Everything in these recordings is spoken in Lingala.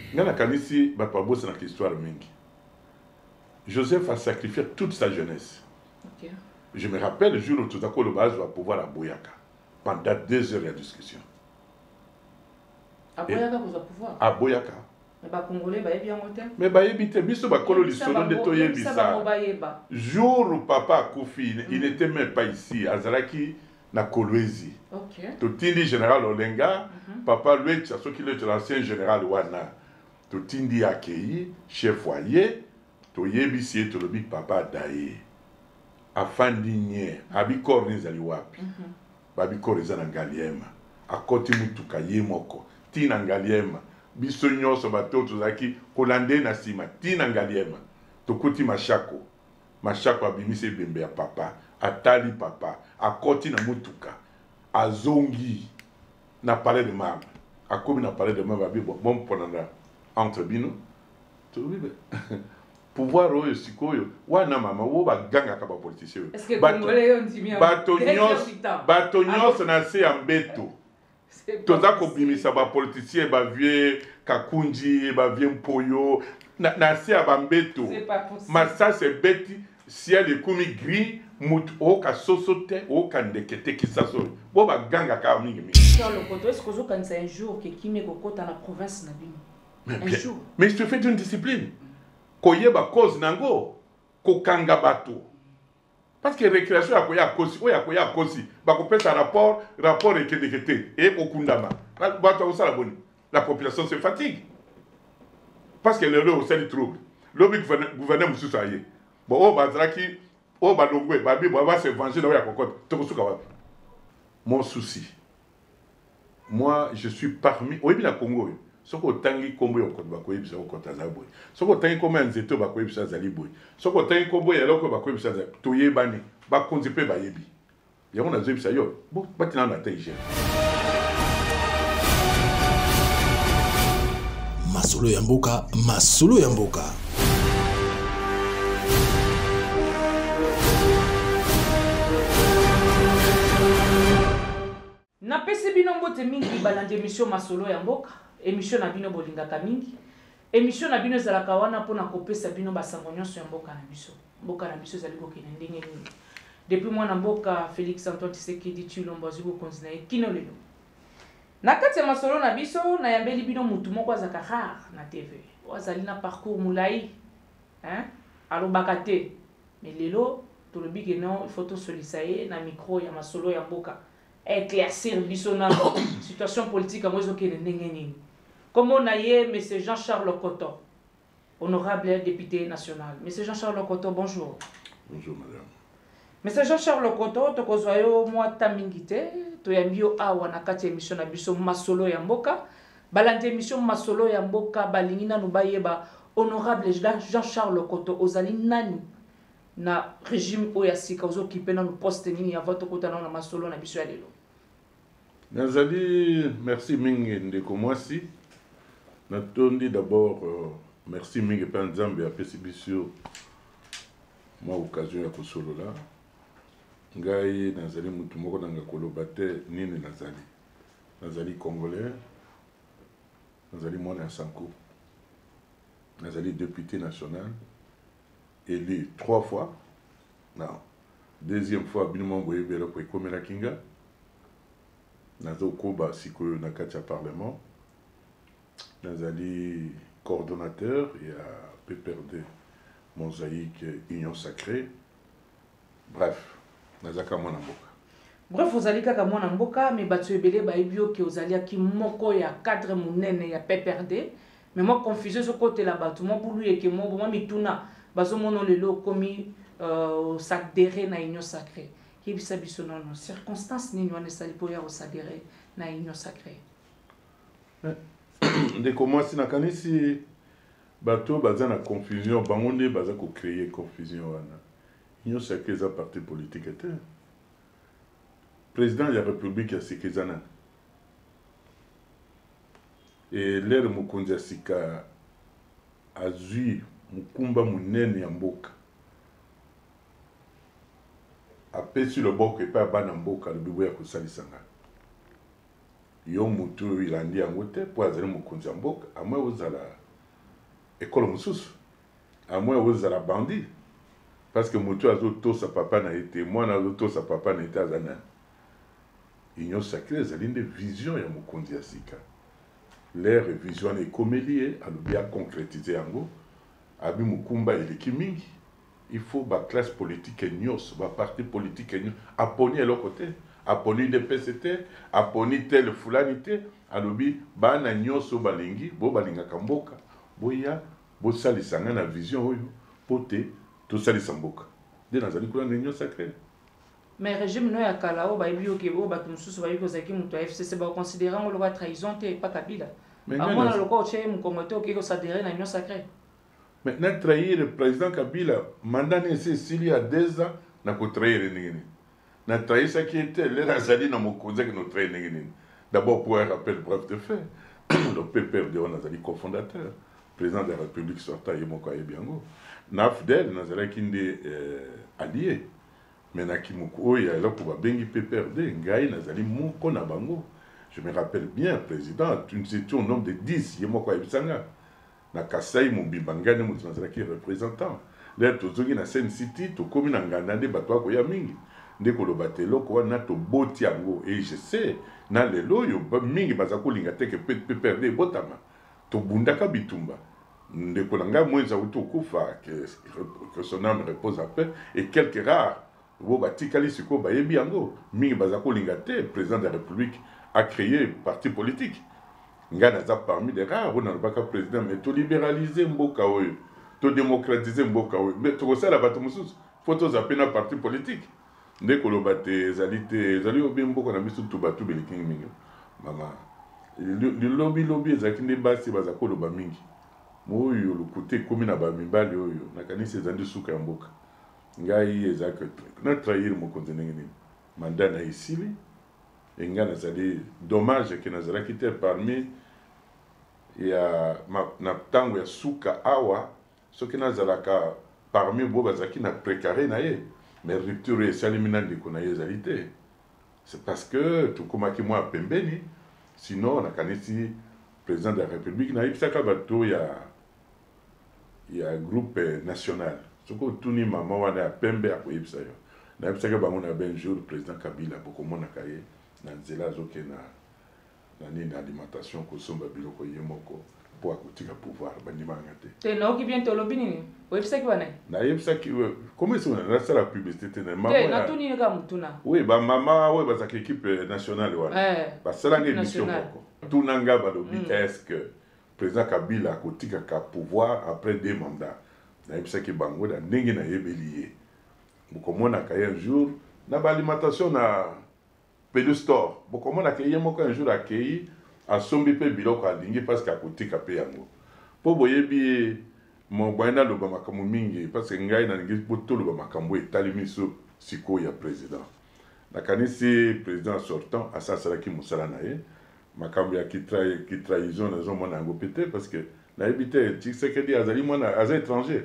Ngana kanisi bapabos na histoire mingi. Joseph a sacrifié toute sa jeunesse. Ok. Je me rappelle le jour où tout à coup le base va pouvoir à Boyaka. Pendant 2 heures de discussion. À Boyaka, vous avez pouvoir. À Boyaka. Mais les Congolais, ils bien monté. Mais ils biso bakolo lisolo de toye bisa. Jour où papa Koufi, il n'était même pas ici. Azalaki na Kolwezi. Ok. Totindi général Olenga, papa lui, c'est ce qu'il est l'ancien général Wana. Totindi accueilli, chef foyer, toyebisi to lobi papa daye. Afandi nye, abikor nizali wapi. Babikor eza na Ngaliema. Akoti mutuka ye moko. Tina Ngaliema. Biso nyonso bato tozaki kolande na sima. Tina Ngaliema. Tokoti mashako. Mashako abimise bembe ya papa. Atali papa. Akoti na mutuka. Azongi. Na palais de marbre. Akomi na palais de marbre. Bon ponanda. Entre bino. Tobibe. Pouvoir oyo sikoyo wana mama wo baganga ka ba politicien. Est-ce que Congolais yon dimia bato nyos na se ya mbeto. Toza ko bimisa ba politicien ba vie Kakunji ba vie Mpoyo na se ya ba mbeto. Mais ça c'est bête ciel ekumi gris mut o ka sosote o ka ndekete kisaso. Bo baganga ka mingi mingi. Sur le côté est-ce que vous quand c'est un jour que Kimé kokota na province na bino. Un jour. Mais je te fais une discipline. Koyeba cause nango kokanga bato parce que récréation ya koya kosi oya koya kosi ba ko pesa rapport ekedekete et okundama bato osala boni la population se fatigue parce que le au sein du trouble lobi gouverneur mususu aye bon o bazraki o balongwe babi ba se venger na ya kokota tokosuka wapi. Mon souci, moi je suis parmi oyebi na Congo. Soko tangi kombo yoko bakoyebisa okota zaboy. Soko tangi kombo nzeto bakoyebisa zaliboy. Soko tangi kombo ya loko bakoyebisa toyebani bakonzi pe bayebi. Yango na zebisa yo. Bo batina na taije. Masolo ya mboka, masolo ya mboka. Na pesi bino mbote mingi balandi émission masolo ya mboka. Émission na bino bolingaka mingi. Émission na bino ezalaka wana pona kopesa bino basango nyonso ya mboka na biso. Mboka na biso ezali kokende ndenge nini. Depuis mwana mboka Félix Antoine Tshisekedi Tshilombo azwi bokonzi na ye kino lelo. Na kati ya masolo na biso na yambeli bino mutu moko azaka rare na TV. Azali na parcours mulai. Alobaka te. Mais lelo tolobi ke non il faut to solisa ye na micro ya masolo ya mboka. Éclaircir biso na situation politique à mozo kende ndenge nini. Comme on a eu M. Jean-Charles Koto, honorable député national. M. Jean-Charles Koto, bonjour. Bonjour, madame. M. Jean-Charles Koto, tu as moi tamingite, tu as mis awa na kati émission na biso masolo ya mboka. Balante émission masolo ya mboka balingina nubayeba honorable Jean-Charles Koto ozali nani na régime oyasika ozo kipena no poste nini ya voto kota na masolo na biso ya lelo. Nazali, merci mingi ndeko mwasi. Natondi d'abord merci mingi pa nzambe ya pesi biso ma occasion ya kosolola. Ngai nazali mutu moko nanga koloba te nini nazali. Nazali congolais. Nazali mwana ya Sanko. Nazali député national élu 3 fois. Non. Deuxième fois binement boye belo ko ekomela kinga. Nazo koba sikoyo na kati ya parlement. Nazali coordonnateur et à PPRD Mosaïque Union Sacrée. Bref, nazaka mwana mboka. Bref, ozali kaka mwana mboka mais bato ebele ba ebio ke ozali ki moko ya cadre munene ya PPRD mais moi confusion ce côté là bato mo bulu eke mo moi mituna bazo mono lelo komi s'adhérer na Union Sacrée. Kibisa biso non circonstance ni wana sali po ya s'adhérer na Union Sacrée. Ndeko mwasi nakanisi bato baza na confusion bango nde baza ko créer confusion wana. Union Sacrée est un parti politique était. Président de la République ya Sekezana. Et l'air Mokonzi Sika azui mukumba munene ya mboka. Apesi le boko epa bana mboka le bibo ya kosalisanga. yo mutu ilandi yango te po azali mokonzi ya mboka amwe ozala ekolo mosusu amwe ozala bandi parce que mutu azotosa papa na ye te mwana azotosa papa na ye te aza nani union sacrée ezali nde vision ya mokonzi ya sika l'air vision wana ekomeli ye alobi aconcrétise yango abi mokumba eleki mingi il faut baclasse politique nyonso baparti politique nyonso aponi eloko te aponi UDPS te aponi tel fulani te alobi bana nyonso balingi bo balingaka mboka boya bosalisa nga na vision oyo po te tosalisa mboka nde nazali kuna na union sacrée. Mais régime no ya kala o bayebi oke bo bato mosusu bayebi kozalaki moto ya FCC bakonsidere yango lokola trahison te pa Kabila amona lokola otie mokongo te oke kosadere na union sacrée. Mais na trahir le président Kabila mandat nese esili ya 2 ans na kotrahir ndenge nini na trahisaki ete lelo azali na mokonzi ake notrahir ndenge nini. D'abord pour un rappel bref de fait le PPRD wana azali cofondateur président de la République sortant ye moko ayebi yango na FDL nazalaki nde allié mais na kimuku oyo eloko babengi PPRD ngai nazali moko na bango. Je me rappelle bien président tu étais au nombre de 10 ye moko ayebisanga na Kasai Mobimba ngane moto nazalaki représentant lelo tozoki na Sen City tokomi na nganda nde bato akoya mingi nde koloba te eloko wana toboti yango et je sais na lelo oyo mingi baza kolinga te ke PPRD ebotama tobundaka bitumba ndeko na ngai mwenza uti okufa que son âme repose en paix et quelques rares bo batikali sikoyo bayebi yango mingi baza kolinga te président de la République a créé parti politique ngai naza parmi les rares oyo nalobaka président mais tolibéralize mboka oyo todémocratize mboka oyo mais tokosala bato mosusu fo tozwa mpe na parti politique nde koloba te ezali obi mboka na biso tubatu beleki mingi mama lilobi ezalaki nde basi baza koloba mingi oyo lokuta ekomi na bamibali oyo nakanisi eza nde suka ya mboka ngai ezalaki na trahir mokonzi ndenge nini mandat na esili enga nazali dommage ke nazalaki te parmi ya na ntango ya suka awa soki nazalaka parmi bo bazalaki na précaré na ye mais rupture esalemi na ndeko na ye ezali te c'est parce que tokomaki mwa pembeni sinon nakanisi président de la République nayebisaka bato ya groupe national soki otuni mama wana ya pembe akoyebisa yo nayebisaka bango na ben jour président Kabila bokomonaka ye na nzela azoke na nini alimentation kosomba biloko ye moko po akotika pouvoir bandimanga te naoki bien tolobi nini oyebisaki wana nayebisaki comment est-ce qu'on a la publicité te natuni ka mutuna oui bamama oyo bazaka équipe nationale wana basalanga émission moko tunanga balobi est-ce que président Kabila akotikaka pouvoir après 2 mandats nayebisaki bango na ndenge nayebeli ye bokomonaka ye un jour na baalimentation na Pedostor bokomonaka ye moko un jour akei asombi mpe biloko alingi parce que akotika mpe yango mpo boyebi mobwai naloba makambo mingi parce que ngai nalingi toloba makambo etali miso sikoyo ya président nakanisi président sortant asalaki mosala na ye makambo ya kitrahison nazomona yango mpe te parce que nayebi te Tshisekedi azali mwana aza étranger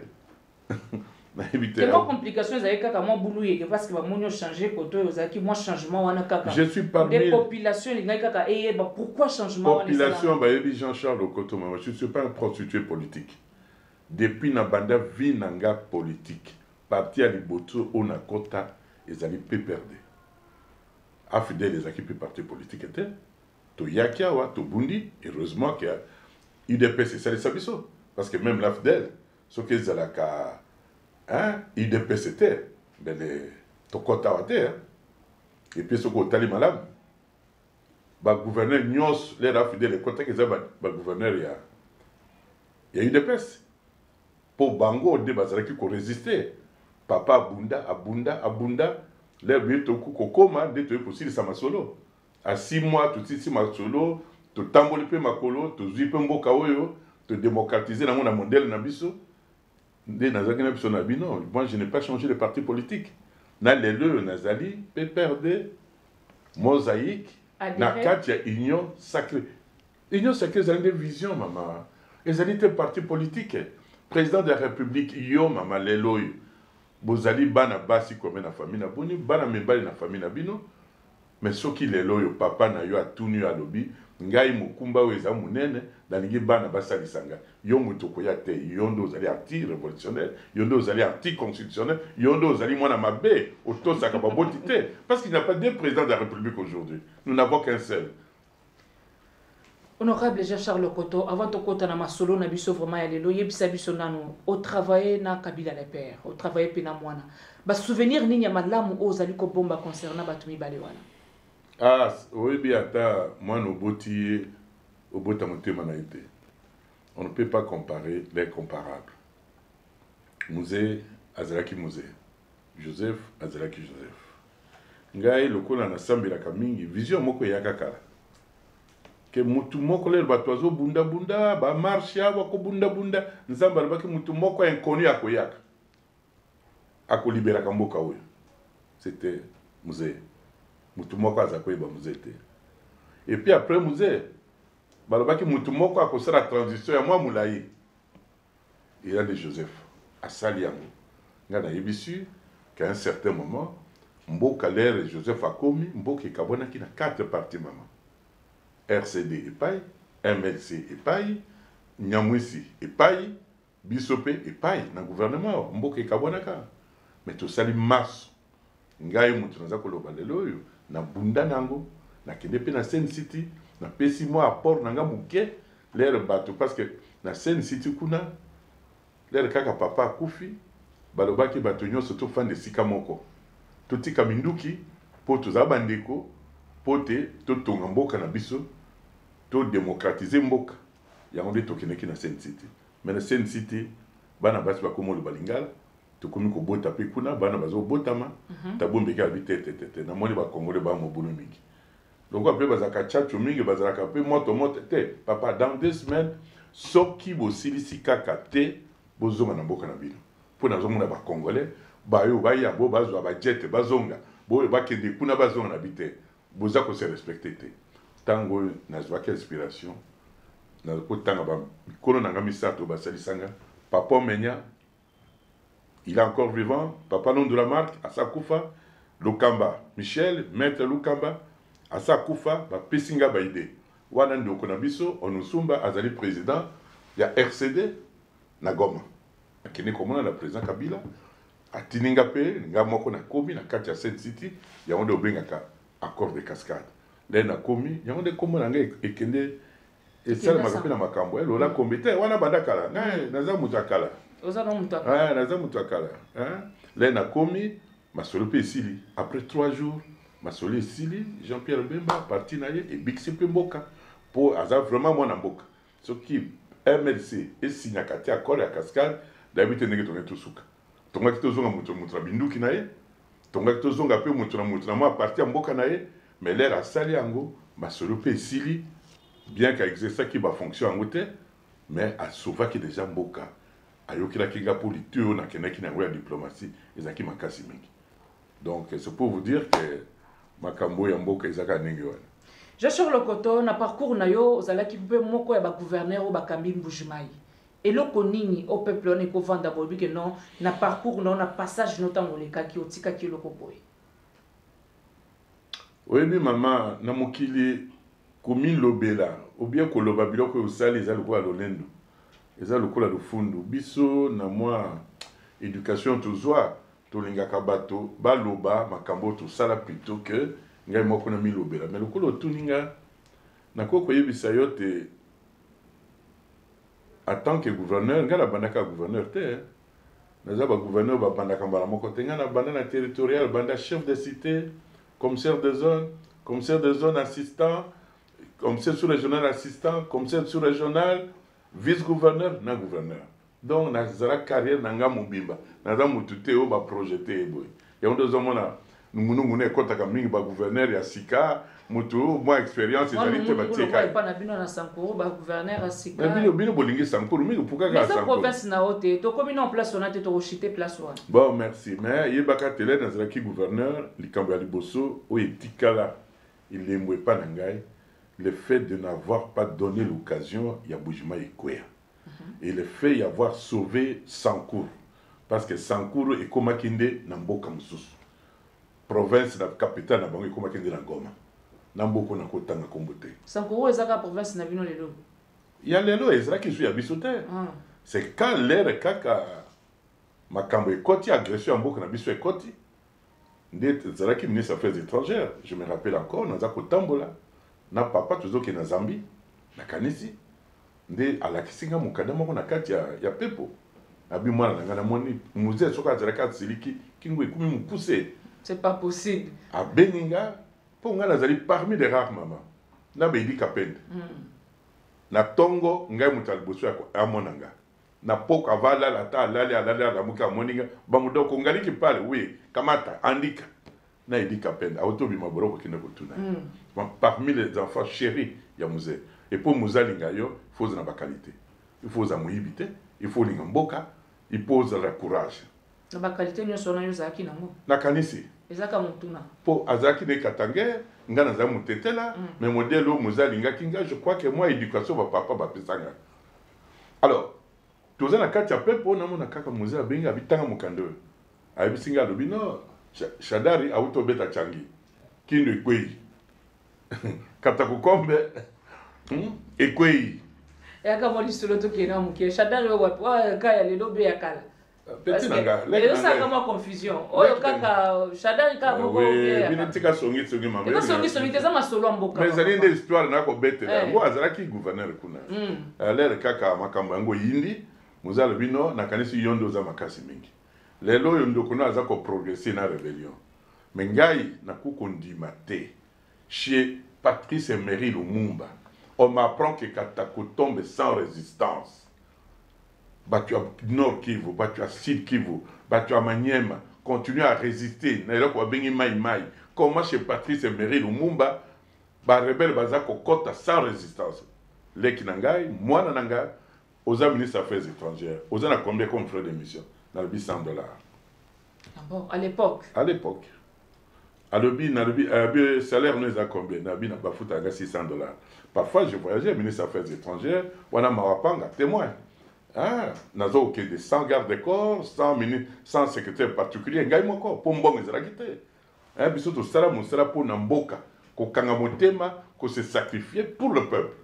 Quelle complication vous avez kaka moi boulou parce que ba monyo changer côté vous avez moi changement wana kaka. Je suis parmi des populations les gars kaka pourquoi changement wana population ba yebi Jean-Charles Okoto moi je suis pas un prostitué politique. Depuis na banda vie nanga politique. Parti à Liboto on a kota ezali PPRD. Afidèle les équipes parti politique était to yakia wa to bundi heureusement que UDPS c'est ça biso parce que même l'Afdel ce que zalaka IDPS te bele tokota wate et puis ce ko tali malam ba gouverneur nyos les rafidèle kota que za ba gouverneur ya IDPS pour bango de bazalaki ko résister papa abunda les bito ko koma de to possible ça masolo à 6 mois tout 6 masolo to tamboli pe makolo to zui pe mboka oyo to démocratiser na mona modèle na biso. Moi, je n'ai pas changé de parti politique. Na lelo nazali PPRD mosaïque na katia union sacrée. Union sacrée c'est une vision maman. Les élites parti politique. Président de la République yo mama lelo bozali bana basi comme na famille na boni bana mebali na famille na bino mais soki lelo yo papa na yo atuni alobi ngai mokumba oyo eza monene nalingi bana basalisa ngai yo moto koya te yo nde ozali anti révolutionnaire yo nde ozali anti constitutionnel yo nde ozali mwana mabe otosaka baboti te parce qu'il n'y a pas deux présidents de la République aujourd'hui, nous n'avons qu'un seul. Honorable Jean-Charles Koto, avant de kota na masolo na biso vraiment ya lelo yebisa biso nano au travailler na Kabila le père, au travailler pe na mwana. Ba souvenir nini ya malamu ozali ko bomba concernant batu mibale wana. Ah, oyebi ata mwana oboti obota motema na ete. On ne peut pas comparer les comparables. Musée azalaki musée. Joseph azalaki Joseph. Ngai lokola na sambelaka mingi vision moko ya kakala. Que mutu moko lelo bato azo bunda bunda ba marche aba ko bunda bunda nzamba alobaki mutu moko inconnu akoyaka akoliberaka mboka oyo. C'était musée. Mutu moko azakoyeba musée te. Et puis après musée balobaki mutu moko akosala transition ya mwa mulayi. Il y a de Joseph asali yango. Nga na yebisu qu'à un certain moment mboka lere Joseph akomi mboka ekabonaki na 4 parties maman. RCD epai, MLC epai, Nyamwisi epai, Bisope epai, na gouvernement, mboka ekabwanaka. Mais to sali maso. Ngai mutu naza koloba lelo oyo, na bunda nango, na kende pe na Sen City, na pesi mo apport nanga muke, l'air bato parce que na Sen City kuna, l'air kaka papa akufi, balobaki bato nyonso to fan de sika moko. To tika minduki, po toza bandeko, pote to tonga mboka na biso to démocratiser mboka yango nde tokeneki na Sen City. Mais na Sen City bana basi bakomo lo balingala tokomi kobota pe kuna bana bazo botama tabombeki abi te na moni ba congolais ba mobulu mingi donc après bazaka chacho mingi bazalaka pe moto te papa dans 2 semaines soki bosilisi kaka te bozonga na mboka na bino po na zomona ba congolais bayo baya bo bazwa ba jet bazonga bo bakende kuna bazonga na bite boza ko se respecter te tango nazwaki inspiration na ko tanga ba mikolo nanga misato basalisanga papa Menya il est encore vivant papa nom de la marque Asakufa Lukamba Michel maître Lukamba Asakufa ba pesinga ba idée wana ndoko na biso onusumba azali président ya RCD na Goma akini komona na président Kabila atininga pe nga moko na komi na kati ya Sen City ya onde obengaka accord de cascade lena komi yango de komo na ngai ekende esala makapi na makambo elola kombite wana bandakala naza mutu akala ozana mutu akala naza mutu akala lena komi masolo pe esili après 3 jours masolo esili Jean-Pierre Bemba parti na ye ebikisi pe mboka po aza vraiment mwana mboka soki MLC esignaka te accord ya cascade d'habitude ndenge tonge tosuka tongaki tozonga mutu na binduki na ye tongaki tozonga pe mutu na mwa parti ya mboka na ye mais l'air asali yango masolo pe esili bien qu'à exercer ba fonction yango te mais asovaki déjà mboka ayokilaki nga politique oyo nakendaki na yango ya diplomatie ezalaki makasi mingi donc c'est pour vous dire que makambo ya mboka ezaka ndenge wana. Jean-Charles Koto na parcours na yo ozalaki mpe moko ya ba gouverneur o bakambi Mbujimai eloko nini au peuple on eko vanda bobi que non na parcours na passage notango lekaki otikaki eloko boye. Oyebi mama na mokili komi lobela ou bien koloba biloko osali eza lokola lolendo eza lokola lufundu biso na mwa éducation tozwa tolingaka bato baloba makambo tosala plutôt que ngai moko na milobela mais lokola otuninga nakoki koyebisa yo te en tant que gouverneur ngai nabandaka gouverneur te naza bagouverneur babandaka mbala moko te ngai nabanda na territorial banda chef de cité commissaire de zone assistant, commissaire sous-régional assistant, commissaire sous-régional, vice-gouverneur, na gouverneur. Donc, na zara carrière nanga mobimba, na za mutute o ba projeté eboy. Ya ndo zomona ngunu ekota ka mingi ba gouverneur ya sika, mutu moi expérience ezali te batika. Pas na bino na Sankuru ba gouverneur ya sika. Bino bolingi Sankuru mingi puka ka Sankuru. Mais province na ote, to komi en place on a te to chité place wana. Bon, merci. Mais yebaka tele na zara ki gouverneur likambo ya liboso o etikala. Il n'aimait pas Nangai, le fait de n'avoir pas donné l'occasion à Mbujimai Ekwea. Et le fait d'avoir sauvé Sankour. Parce que Sankour est comme Akinde Namboka Moussous. province na capitale na bango ekoma kende na Goma na mboko na kotanga kombote Sankoro ezaka province na bino lelo ya lelo ezalaki su ya biso te c'est quand l'air kaka makambo ekoti agression ya mboka na biso ekoti nde ezalaki ministre des affaires étrangères je me rappelle encore naza kotambola na papa tozoke na Zambie na kanisi nde alakisinga mokanda moko na kati ya pepo abi mwana nanga na moni musée soka azalaki atsiliki kingo ekumi mukuse c'est pas possible abeninga po nga nazali parmi les rares maman na beidi kapende na tongo ngai mutal bosu ya amonanga na poko avala la ta alali muka moninga bamudoko ngaliki pale oui kamata andika na edi kapende autobi maboroko kina kutuna parmi les enfants chéris ya musée et pour muzalinga yo il faut na ba qualité il faut za muibite il faut linga mboka il pose le courage na ba qualité nyo sona yo zaki nango na kanisi ezaka mutuna po azaki de katange ngana za mutetela mais modèle o muzalinga kinga je crois que moi éducation ba papa ba pesanga alors toza na kati ya pepo na mona kaka musée abenga bitanga mukando abisinga lobino shadari autobeta changi kindo ekwei kata kukombe ekwei yaka moli solo to kena mukie shadari wa kaya lelo be yakala petit nanga lelo ça comme confusion oyo kaka shadari ka moko be bino tika songi mama eka songi teza masolo mboka mais zali nde histoire na ko betela ngo azalaki gouverneur kuna l'air kaka makambo yango yindi muzalo bino na kanisi yondo za makasi mingi lelo yondo kuna aza ko progresser na rébellion mais ngai na kukondima te chez Patrice Emery Lumumba on m'apprend que Katako tombe sans résistance battu à Nord Kivu battu à Sud Kivu battu à Maniema continue à résister na eloko bengi mai comment chez Patrice Emery Lumumba ba rebelle baza kokota sans résistance leki nangai mwana nanga oza ministre des affaires étrangères oza na combien comme frais d'émission na le $100 ah bon à l'époque le salaire nous a combien na bi na bafuta ga $600 parfois je voyageais ministre des affaires étrangères wana mawapanga témoin nazo ok de 100 gardes de corps 100 secrétaires particuliers ngai moko po mbongo ezalaki te biso tosala mosala po na mboka kokanga motema ko se sacrifier pour le peuple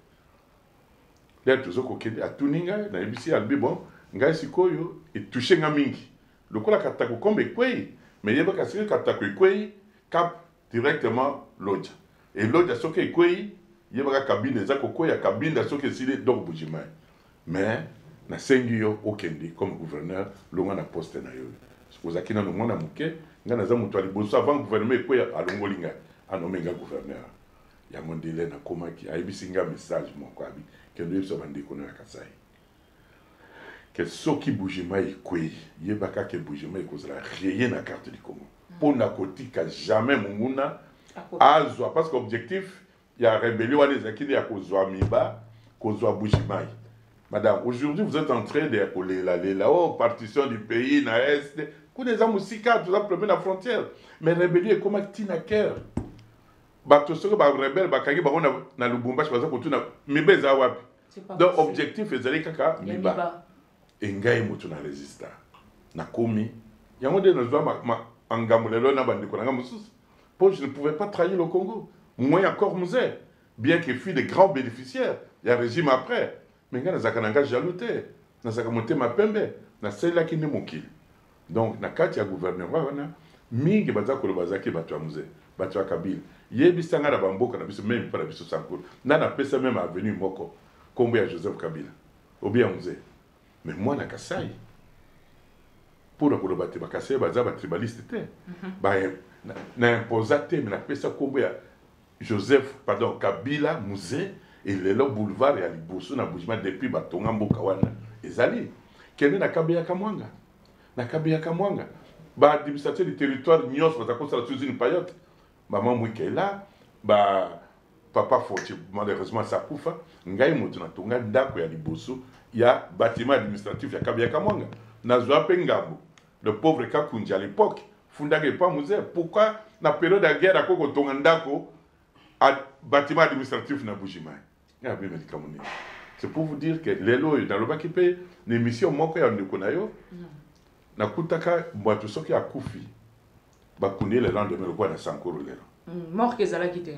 là tozo kokende atuninga na ebisi albi bon ngai sikoyo etouché nga mingi lokola katako kombe kwei mais yeba kasiri katako kwei cap directement Lodja et Lodja soke kwei yeba kabine za kokoya kabine soke sile donc bujima mais na sengi yo okende comme gouverneur longa na poste na yo ozakina no mona muke ngana za mutu aliboso avant gouvernement kwei alongolinga anomenga gouverneur ya mondele na komaki ayibisinga message moko abi kendo yeso bandiko na Kasai que soki bujima ekwei yebaka ke bujima ekozala rien na carte du Congo pour na kotika jamais munguna azwa parce que objectif ya rébellion wana ezakini ya kozwa miba kozwa bujima madame aujourd'hui vous êtes en train de kolela partition du pays na est kuneza musika tout ça premier la frontière mais rébellion ekoma tina cœur bato soki ba rebelle bakangi bango na Lubumbashi baza kotuna miba eza wapi donc objectif ezali kaka miba engai mutu na résista na komi yango de nazwa angamulelo na bandiko na mususu pour je ne pouvais pas trahir le Congo moi encore musée bien que fut de grands bénéficiaires il y a régime après mais nga nazaka nanga jaloute nazaka motema pembe na sela ki ne mokili donc na kati ya gouvernement wana mingi baza koloba zaki bato ya musée bato ya Kabila yebisanga na bamboka na biso même para biso sankolo na pesa même avenue moko kombo ya Joseph Kabila obi ya musée mais moi na Kasai pour koloba te bakasai baza ba tribaliste te ba na imposate mais na pesa kombo ya Joseph Kabila musée et le boulevard ya liboso na bujima depuis batonga mboka wana ezali kende na Kabeya Kamwanga ba administrateur du territoire nyos baza kosala sous une payote maman mwikela ba papa Foti malheureusement ça kufa ngai mutu na tonga ndako ya liboso ya bâtiment administratif ya Kabeya Kamwanga nazwa pe ngambo le pauvre Kakunji à l'époque fundaka pas musée pourquoi na période de guerre akoko tonga ndako bâtiment administratif na bujima c'est pour vous dire que les lois dans le baki pe l'émission moko ya ndeko na yo na kutaka mwatu soki akufi bakundi le lendemain le quoi na Sankuru lelo mort que zala quitté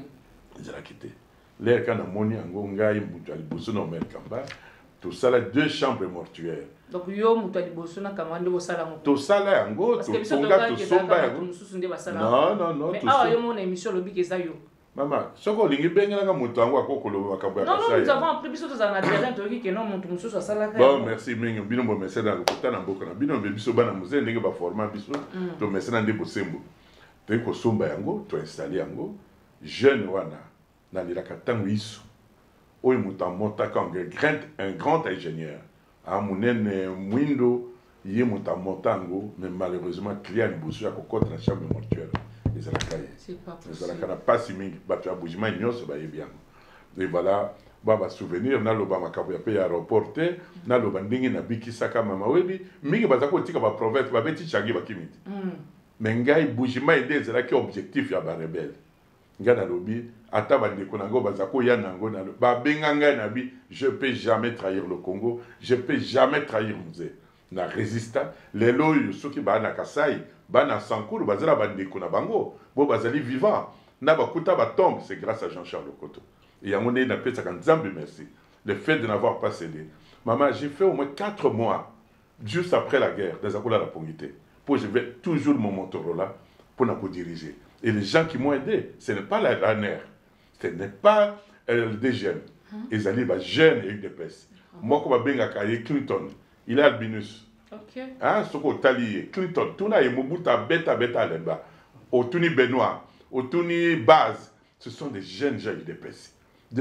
l'air quand on moni yango ngai mutu aliboso na Omer Kamba tout ça là 2 chambres mortuaires donc yo mutu aliboso na Kamba ndo sala mo tout ça là yango to tonga to somba yango non mais ah yo mon émission lobi que ça yo Maman, soko lingi benga mutu yango akokolo makambo ya kasai. Non, nous avons appris biso tozana terrain to ki non mutu mususu asala ka. Bon, merci mingi bino bo message dans le kota na mboka na bino biso bana muze ndenge ba format biso to message na ndebo sembo. To ko somba yango to installer yango jeune wana na lilaka tango iso. Oyo mutu amota ka un grand ingénieur. A munene mwindo ye mutu amota ngo mais malheureusement client liboso ya kokota na chambre mortuaire. C'est pas possible. Pas si mingi bato ya bujima nyonso bayebi yango. Et voilà, baba souvenir na loba makabu ya pe ya reporter na loba ndingi na bikisaka mama webi mingi bazako tika ba province ba beti changi bakimiti. Mais ngai bujima ide ezala ki objectif ya ba rebelle. Nga na lobi ata ba ndeko nango bazako ya nango na ba benga ngai na bi je peux jamais trahir le Congo, je peux jamais trahir Mzee. Na résista lelo yo soki ba na Kasai bana Sankuru bazala bandeko na bango bo bazali vivant na bakuta ba tombe c'est grâce à Jean-Charles Lokoto et yamone na pesa kan Nzambe merci le fait de n'avoir pas cédé. Maman, j'ai fait au moins 4 mois juste après la guerre des akola la pongité pour je vais toujours mon Motorola pour na diriger et les gens qui m'ont aidé ce n'est pas la NER, ce n'est pas le DGM ils allaient ba jeune et UDPS moi ko ba benga kaye Clinton il est albinus. Ok. Hein, ce qu'on t'a lié. Clinton, tout là, il m'a bêta là-bas. Otuni Benoît, Otuni Baz, ce sont des jeunes gens qui dépassent.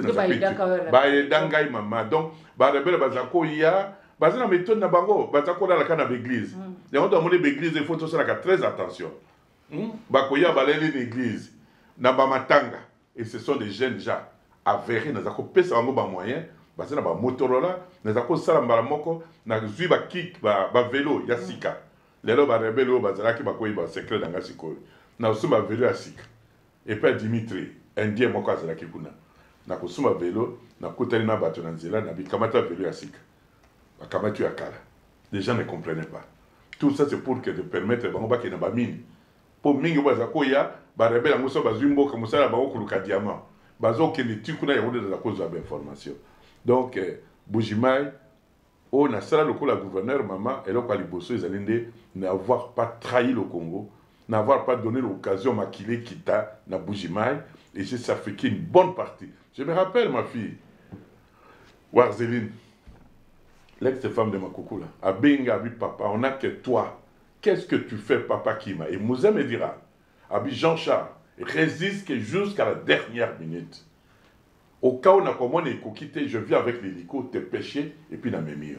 Dangai maman. Donc, rebelle bazako ya, bazana méthode na bango, bazako dans la canne d'église. Et on doit monter l'église, il faut tout ça très attention. Bakoya balele l'église, na bamatanga. Et ce sont des jeunes gens avérés, na zako pesa bango ba moyen. Bazana ba Motorola naza ko sala mbala moko na zui ba kick ba vélo ya sika lelo ba rebelo bazala ki ba ko ba secret danga siko na usuma vélo ya sika et puis Dimitri indien moko azala ki kuna na ko suma vélo na kotali na bato na nzela na bikamata vélo ya sika bakamatu ya kala les gens ne comprenaient pas tout ça c'est pour que de permettre bango ba kena ba mini pour mingi baza ko ya ba rebelo ngoso ba zui mboka musala ba ko luka diamant bazo ke ni tikuna ya wode za ko za information. Donc, Bujimai, on a ça le coup la gouverneur, maman, et là, Liboso, ils allaient n'avoir pas trahi le Congo, n'avoir pas donné l'occasion à Makile Kita, na Bujimai, et ça fait une bonne partie. Je me rappelle, ma fille, Warzeline, l'ex-femme de Makoukoula, à Benga, papa, on n'a que toi. Qu'est-ce que tu fais, papa Kima? Et Moussa me dira, Abi Jean-Charles, résiste jusqu'à la dernière minute. Au cas où on a commandé quitter, je viens avec l'hélico, te pêcher et puis na memio.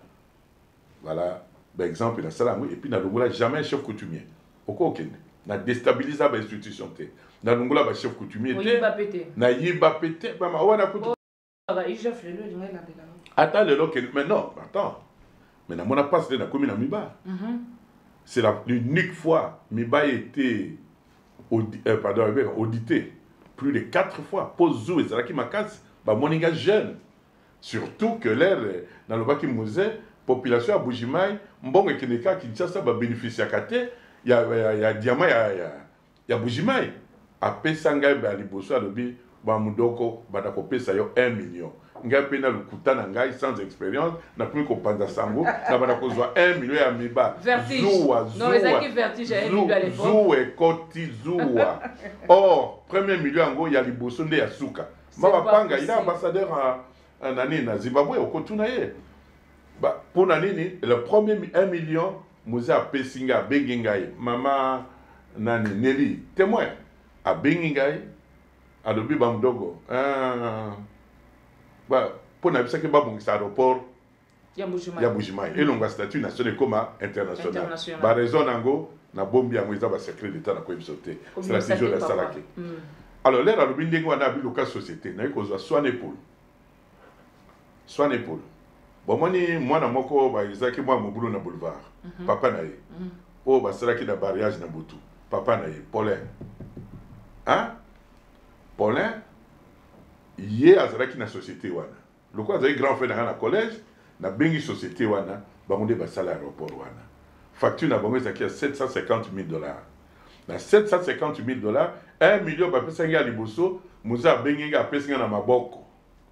Voilà, par exemple, na salamou et puis na lungula jamais chef coutumier. Au cas où na déstabiliser l'institution te. Na lungula ba chef coutumier te. Na yiba pété, mama wana kutu. Attends le loke, mais non, attends. Mais na mona passe na commune na Miba. C'est l'unique fois Miba était audité. Plus de 4 fois. Pose zou et c'est là qui m'a cassé. Bah, mon gars jeune. Surtout que l'air, dans le baki musée, population à Bujimai, mbongo Keneka qui dit ça, va bénéficier à Kate, il y a diamant, il y a Bujimai. A Pesanga, à Liboso, à Lobi, Bamudoko, Badako Pesa, 1 million. Nga pena le kutana ngai sans expérience, n'a plus qu'au Pandasango, n'a pas besoin 1 million à Miba. Vertige. Non, mais c'est qui vertige à Miba à l'époque. Zoua, Koti, Zoua. Or, premier million en gros, il y a les Bossonde et Asuka. Mama Panga, il est ambassadeur en année à Zimbabwe, au Kotunaye. Pour l'année, le premier 1 million, Moussa Pessinga, Bengingaï, Mama Nani, Nelly, témoin, à Bengingaï, à Lobi Bamdogo. Pour n'avoir que Babong, c'est aéroport. Yabujimai. Et l'on va statut national comme international. Par raison, Nango, na bombi à Mouisa, secret d'État, na quoi sauté. C'est la figure de la Salake. Alors, là, le bindingo a vu le société, n'a eu qu'aux soin épaule. Soin épaule. Bon, moi, na moko, Isaac, moi, mon boulot na boulevard. Papa naïe. Oh, Salaki na barriage na Boutou. Papa naïe. Paulin. Hein? Paulin? Yé azalaki na société wana. Loko azali grand frère na collège, na bengi société wana, bangonde basala aéroport wana. Facture na bango ezaki ya $750,000. na 750 000 dollars 1 million bapesa ngai ya liboso muza abengi ngai apesi ngai na maboko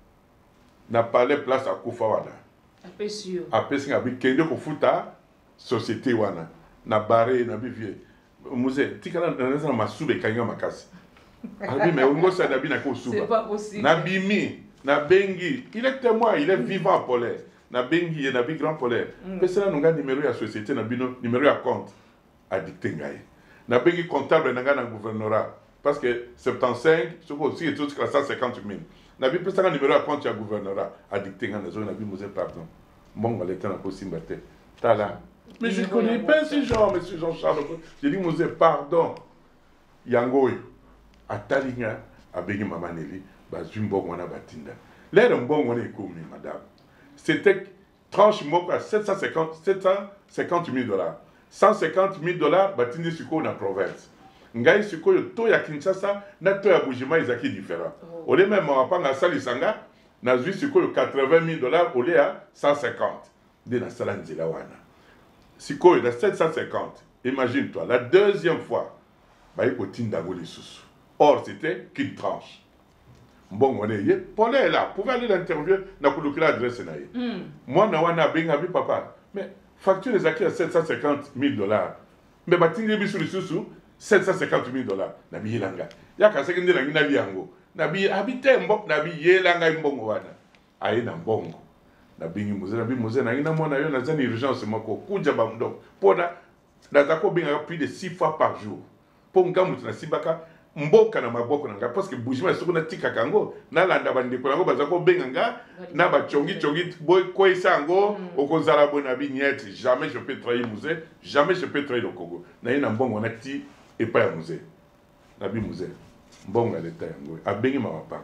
na palais place akufa wana apesi ngai abikende kofuta société wana na bare na bivie muze tikala na masube ekangi makasi abi mais ngosa na bina ko suba na bimi na bengi il est témoin il est vivant polaire na bengi ye na bi grand polaire pesa na nga numéro ya société na bino numéro ya compte a dicté ngai na bengi comptable na nga na gouvernorat parce que 75 soko aussi et tout 150 000 na bi pesa na numéro ya compte ya gouvernorat a dicté ngai na zo na bi muze pardon bon l'état na ko simbate tala mais je connais pas ce genre monsieur Jean-Charles j'ai dit muze pardon yango atali nga abengi mama Nelly bazwi mbongo wana batinda lero mbongo wana ekomi madame c'était tranche moko à 750 000 dollars 150 000 dollars batindi sikoyo na province ngai sikoyo to ya Kinshasa na to ya Bujima ezaki différent ole même mapanga asalisanga nazwi sikoyo 80 000 dollars ole ya 150 nde nasala nzela wana sikoyo na 750 imagine toi la deuxième fois bayi kotinda ngo lisusu or c'était qu'une tranche bon on est Paul est là pouvait aller l'interview na kulukila adresse na ye moi na wana benga bi papa mais facture les acquis à 750 000 dollars mais batingi bisu lisusu 750 000 dollars na bi yelanga ya ka sekende na ngina liango na bi habite mbok na bi yelanga mbongo wana aye na mbongo na bingi muze na ngina mona yo na zani urgence moko kuja ba mdo pona na zako benga plus de 6 fois par jour pour ngamu na sibaka mboka na maboko nanga parce que Bujima soko na tika kango na landa bandeko nango bazako benganga na ba chongi boy koisa ngo okozala bona binyete jamais je peux trahir musée jamais je peux trahir le Congo na ina mbongo na ti epa ya musée na bi musée mbongo leta yango abengi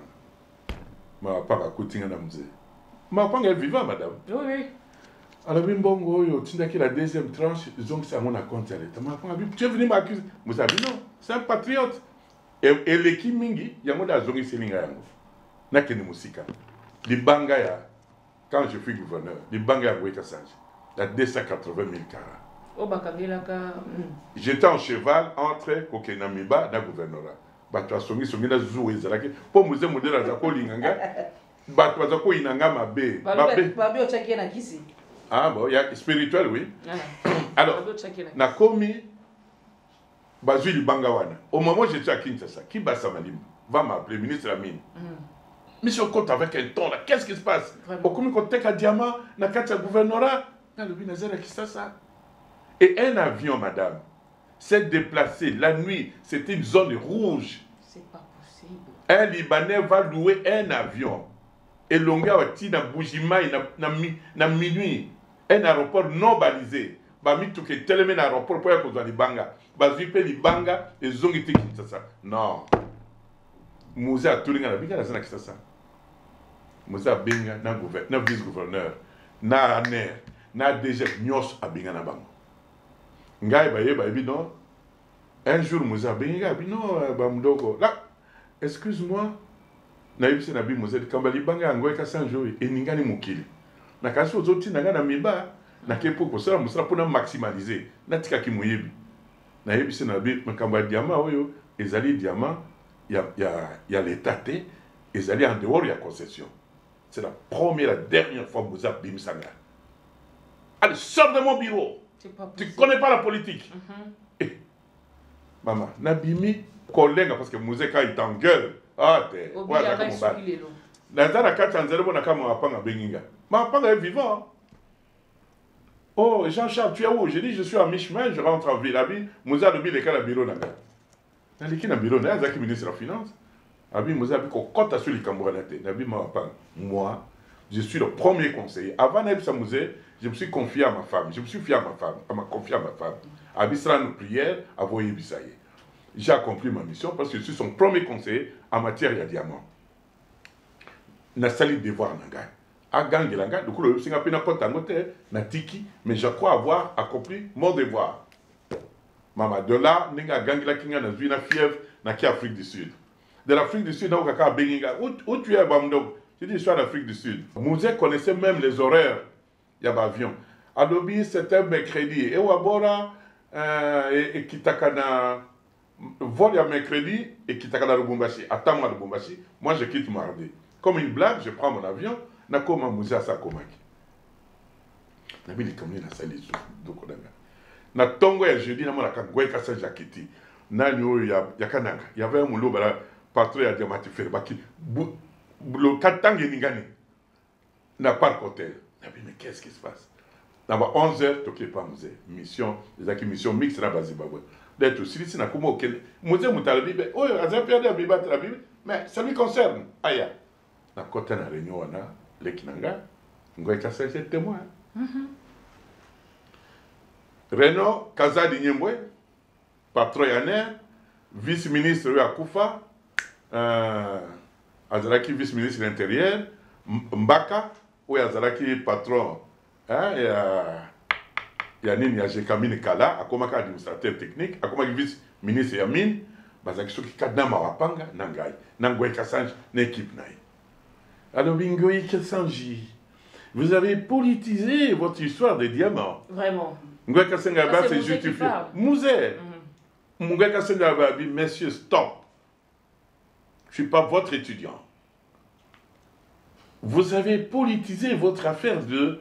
mapanga kutinga na musée mapanga est vivant madame oui alors bi mbongo oyo tindaki la deuxième tranche donc c'est à mon compte à l'état mapanga bi tu es venu m'accuser musée non c'est un patriote et l'équipe mingi yango da zongi selinga yango nakende musika libanga ya quand je fus gouverneur libanga ya Weka Sage la 280 000 carats o bakangelaka j'étais en cheval entre Kokenamiba na gouvernorat bato asongi songi na zuwa ezalaki po musée modèle za ko linganga bato baza ko inanga mabe babe ochaki na kisi ah bon ya spirituel oui alors na komi bazui libanga wana au moment où j'étais à Kinshasa qui basa malim va m'appeler ministre Amine mission compte avec un ton là qu'est-ce qui se passe au commis contexte à diamant na kati gouvernorat na le binazera Kinshasa et un avion madame s'est déplacé la nuit c'était une zone rouge c'est pas possible un Libanais va louer un avion et longa wati na Bujima na minuit un aéroport non balisé bami tuke teleme na aéroport pour kozwa libanga bazwi pe libanga ezongi te Kinshasa non musée atulinga na bika na Kinshasa musée abenga na vice gouverneur na aner na DG nyos abenga na bango ngai ba yebi non un jour musée abenga bi non ba mdoko là excuse-moi na yebise na bi musée kamba libanga ngo eka sanjo eningani mukili na kasi ozoti na ngana miba na kepo ko sala musala pona maximaliser na tika ki moyebi na yebise na bi makamba diamant oyo ezali diamant ya l'état te ezali en dehors ya concession c'est la première la dernière fois Moussa Bimsanga allez sors de mon bureau tu connais pas la politique maman na bimi kolenga parce que Moussa quand il t'engueule ah te voilà comme ça la zana kata nzelo bona kama apanga benginga ma apanga est vivant. Oh, Jean-Charles, tu es où? J'ai dit, je suis à mi-chemin, je rentre en ville. Abi, Moussa Lobi, les cas, bureau n'a pas. Dans les bureau, n'a pas ministre de la Finance. Abi, Moussa, quand sur les Cambouanate, Nabi m'a pas. Moi, je suis le premier conseiller. Avant Nabi Samouzé, je me suis confié à ma femme. Je me suis fié à ma femme. Elle m'a confié à ma femme. Abi sera nos prières, à voyer Bissaye. J'ai accompli ma mission parce que je suis son premier conseiller en matière de diamant. N'a sali devoir Nangai. À Gangelanga, du coup, le Singapour n'a pas Natiki, mais je crois avoir accompli mon devoir. Maman, de là, Ninga Gangela Kinga n'a vu une fièvre, n'a qu'à Afrique du Sud. De l'Afrique du Sud, n'a qu'à Benginga. Où tu es, Bamdo? Je dis, je suis en Afrique du Sud. Mouzé connaissait même les horaires. Il y a l'avion. À Lobi, c'était mercredi. Et Wabora, et Kitakana, vol à mercredi et quitte à Lubumbashi, attends-moi à Lubumbashi, moi je quitte mardi. Comme une blague, je prends mon avion, na koma musée à Sakomaki. Na bili kamni na sali doko danga. Na tongo ya jeudi na mona kangwe kasa jakiti. Nani oyo ya kananga. Il y avait un moulo bala patron ya diamati fer baki. Le katangi ningani. Na parc hôtel. Na bi mais qu'est-ce qui se passe? Na ba 11h toké pas musée. Mission, les mission mixte na Zimbabwe. D'être aussi si na kuma auquel musée mutalabi be oyo aza perdu à bibat la bible mais ça lui concerne. Aya. Na côté na réunion wana lekinanga ngoy kasa c'est témoin. Renaud Kazadi Nyembwe, patron Yaner, vice-ministre Akufa, Azalaki vice-ministre de l'Intérieur, Mbaka, ou Azalaki patron, il y a Nini Yajekamine Kala, Akomaka administrateur technique, Akomaki vice-ministre Yamin, Bazaki Soki Kadama Wapanga, Nangai, Nangwe Kassanj, n'équipe Naï. Alors Bingoy Kassanji, vous avez politisé votre histoire des diamants. Vraiment. Ngweka Sengaba c'est justifié. Mouzé. Ngweka Sengaba dit, messieurs, stop. Je ne suis pas votre étudiant. Vous avez politisé votre affaire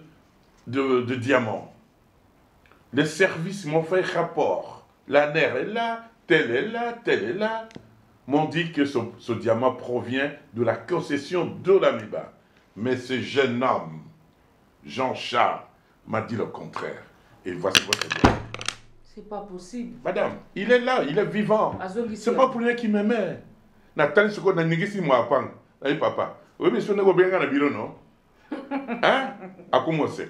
de diamants. Les services m'ont fait rapport. La NER est là, telle est là, telle est là. M'ont dit que ce diamant provient de la concession de l'Amiba. Mais ce jeune homme, Jean-Charles, m'a dit le contraire. Et voici votre diamant. C'est pas possible. Madame, il est là, il est vivant. C'est pas pour rien qu'il m'aimait. Nathan, ce qu'on a négocié, moi, pang. Aïe, papa. Oui, mais si on est bien dans le bureau, non? Hein? À comment c'est?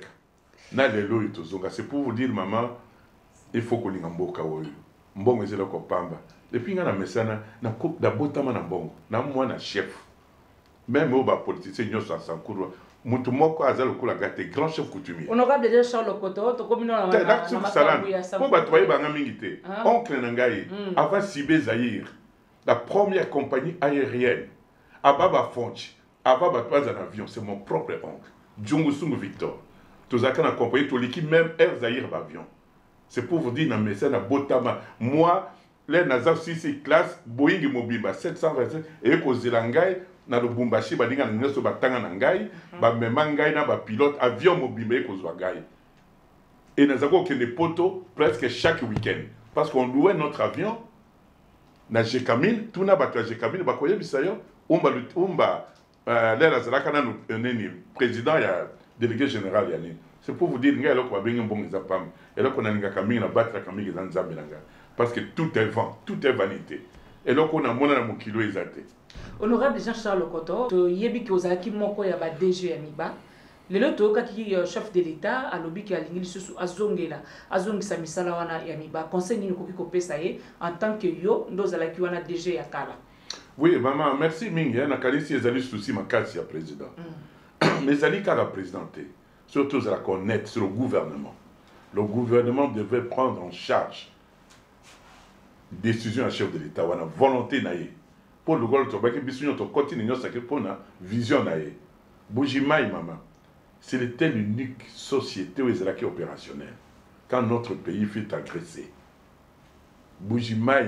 C'est pour vous dire, maman, il faut qu'on ait un beau kawaii. Mbongo c'est le kopamba. Depuis nga na mesana na coupe da botama na mbongo. Na moi na chef. Même au bas politicien nyoso asankurwa. Mutu moko azalo kula gate grand chef coutumier. Honorable déjà Charles Lokoto, to komino na na salam. Ko ba toye ba ngamingite. Oncle Nangaye, avant Sibé Zahir, la première compagnie aérienne. Ababa Fonchi, Ababa pas en avion, c'est mon propre oncle. Djungu Sungu Victor. Tozaka na compagnie to l'équipe même Air Zahir avion. C'est pour vous dire na mesana botama. Moi les Nazar 6 classe Boeing Mobimba 727 et ko zelangai na Lubumbashi badinga na ngeso batanga na ngai ba mema ngai na ba pilote avion Mobimba ko zwa ngai et nazako que des poteaux presque chaque week-end parce qu'on louait notre avion na Jekamine tout na bato Jekamine ba koye bisayo umba les Nazaraka na neni président ya délégué général yani c'est pour vous dire ngai eloko ba bengi mbongo zapam eloko na ninga kamini na batra kamini za nzambe nanga. Parce que tout est vent, tout est vanité. Et donc on a mon amour qui doit exalter. Honorable Jean-Charles Lokoto, to yebi ki ozaki moko ya ba DG ya Miba. Lelo to kaki chef de l'État alobi ki alingi lisusu azongela, azongisa misala wana ya Miba. Conseil nini koki kopesa ye en tant que yo ndo zalaki wana DG ya kala. Oui, maman, merci mingi. Na kalisi ezali souci makasi ya président. Mais ezali kala présidenté. Surtout la connaître sur le gouvernement. Le gouvernement devait prendre en charge décision à chef de l'État, on a volonté naïe. Pour le gouvernement, on continue pour la vision naïe. Boujimaï, maman, c'était l'unique société où ils étaient opérationnels. Quand notre pays fut agressé, Boujimaï,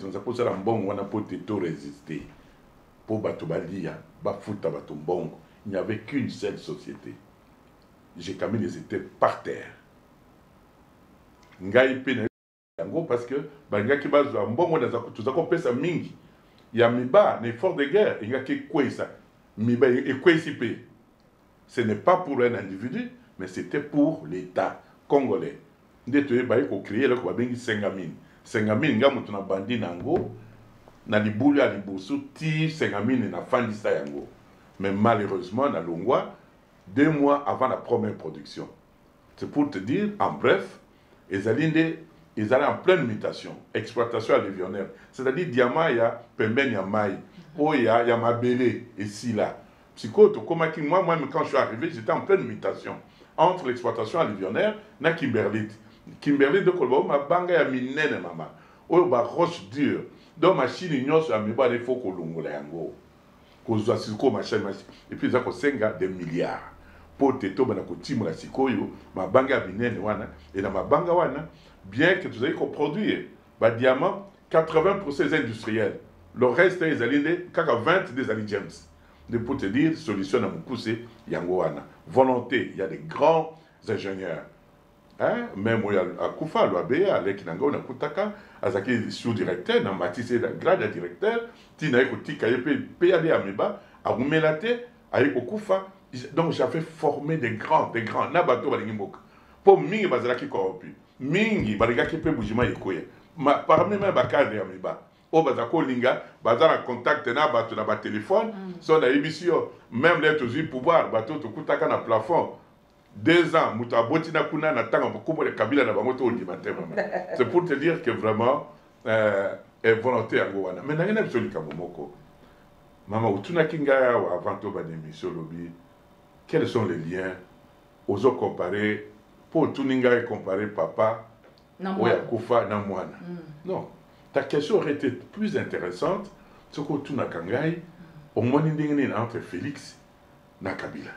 on a résister. Pour Batobalia, Bafuta Batombongo, il n'y avait qu'une seule société. J'ai quand même les étaient par terre. Parce que bangaki bazwa mbongo na tuzako pesa mingi ya Miba na effort de guerre ingaki kwesa Miba ekwesipe. Ce n'est pas pour un individu mais c'était pour l'État congolais. Ndetoye baye ko créer le ko bengi Sengamine nga mutu na bandi nango na libulu ya liboso ti Sengamine na fandisa yango. Mais malheureusement na Longwa 2 mois avant la première production. C'est pour te dire en bref, ils allaient en pleine mutation, exploitation alluvionnaire. C'est-à-dire, diamant, il y a pemben, il y a maï, il y a mabélé, ici, là. Psychote, moi, quand je suis arrivé, j'étais en pleine mutation entre l'exploitation alluvionnaire et Kimberlite. Kimberlite, de Kolbo, ma banga, il y a minene, maman. Oh, bah, roche dure. Donc, machine, il y a des faux colongos, yango. Et puis, ils ont des milliards. Pour te toba na kotimu la sikoyo, ma banga minene wana, et na ma banga wana, bien que tu aies qu'on produire, bah diamant, 80% des industriels. Le reste, ils allaient 20 des alliés James. De pour te dire, solution à mon poussé, Yangoana. Volonté, il y a des grands ingénieurs. Hein? Même à Koufa, l'OABA, à l'Ekinango, à Koutaka, à Zaki sous-directeur, à Matisse, à grade directeur, Tina Ekoti, à PAD Amiba, à Oumelate, à Koufa. Donc j'avais formé des grands, Nabato Balingimok. Pour Mingi Bazalaki corrompu. Mingi, Balingaki Pe Boujima Yekoye. Parmi mes cadres Amiba. Au Bazako Linga, Bazar en contact, Nabato, na téléphone, son à émission, même les tous pouvoir, Bato, Koutaka, na plafond. 2 ans, Moutaboti Nakuna, Natanga, beaucoup de Kabila, Nabamoto, c'est pour te dire que vraiment, est volonté à Gowana. Mais n'a rien absolu Kabomoko. Maman, Utuna Kinga, avant tout, l'émission Lobby, quels sont les liens aux autres comparés, pour Tuninga et comparer papa, ou Koufa, Namwana. Non, ta question aurait été plus intéressante, ce que Tuna Kangai, au moins entre Félix et Kabila.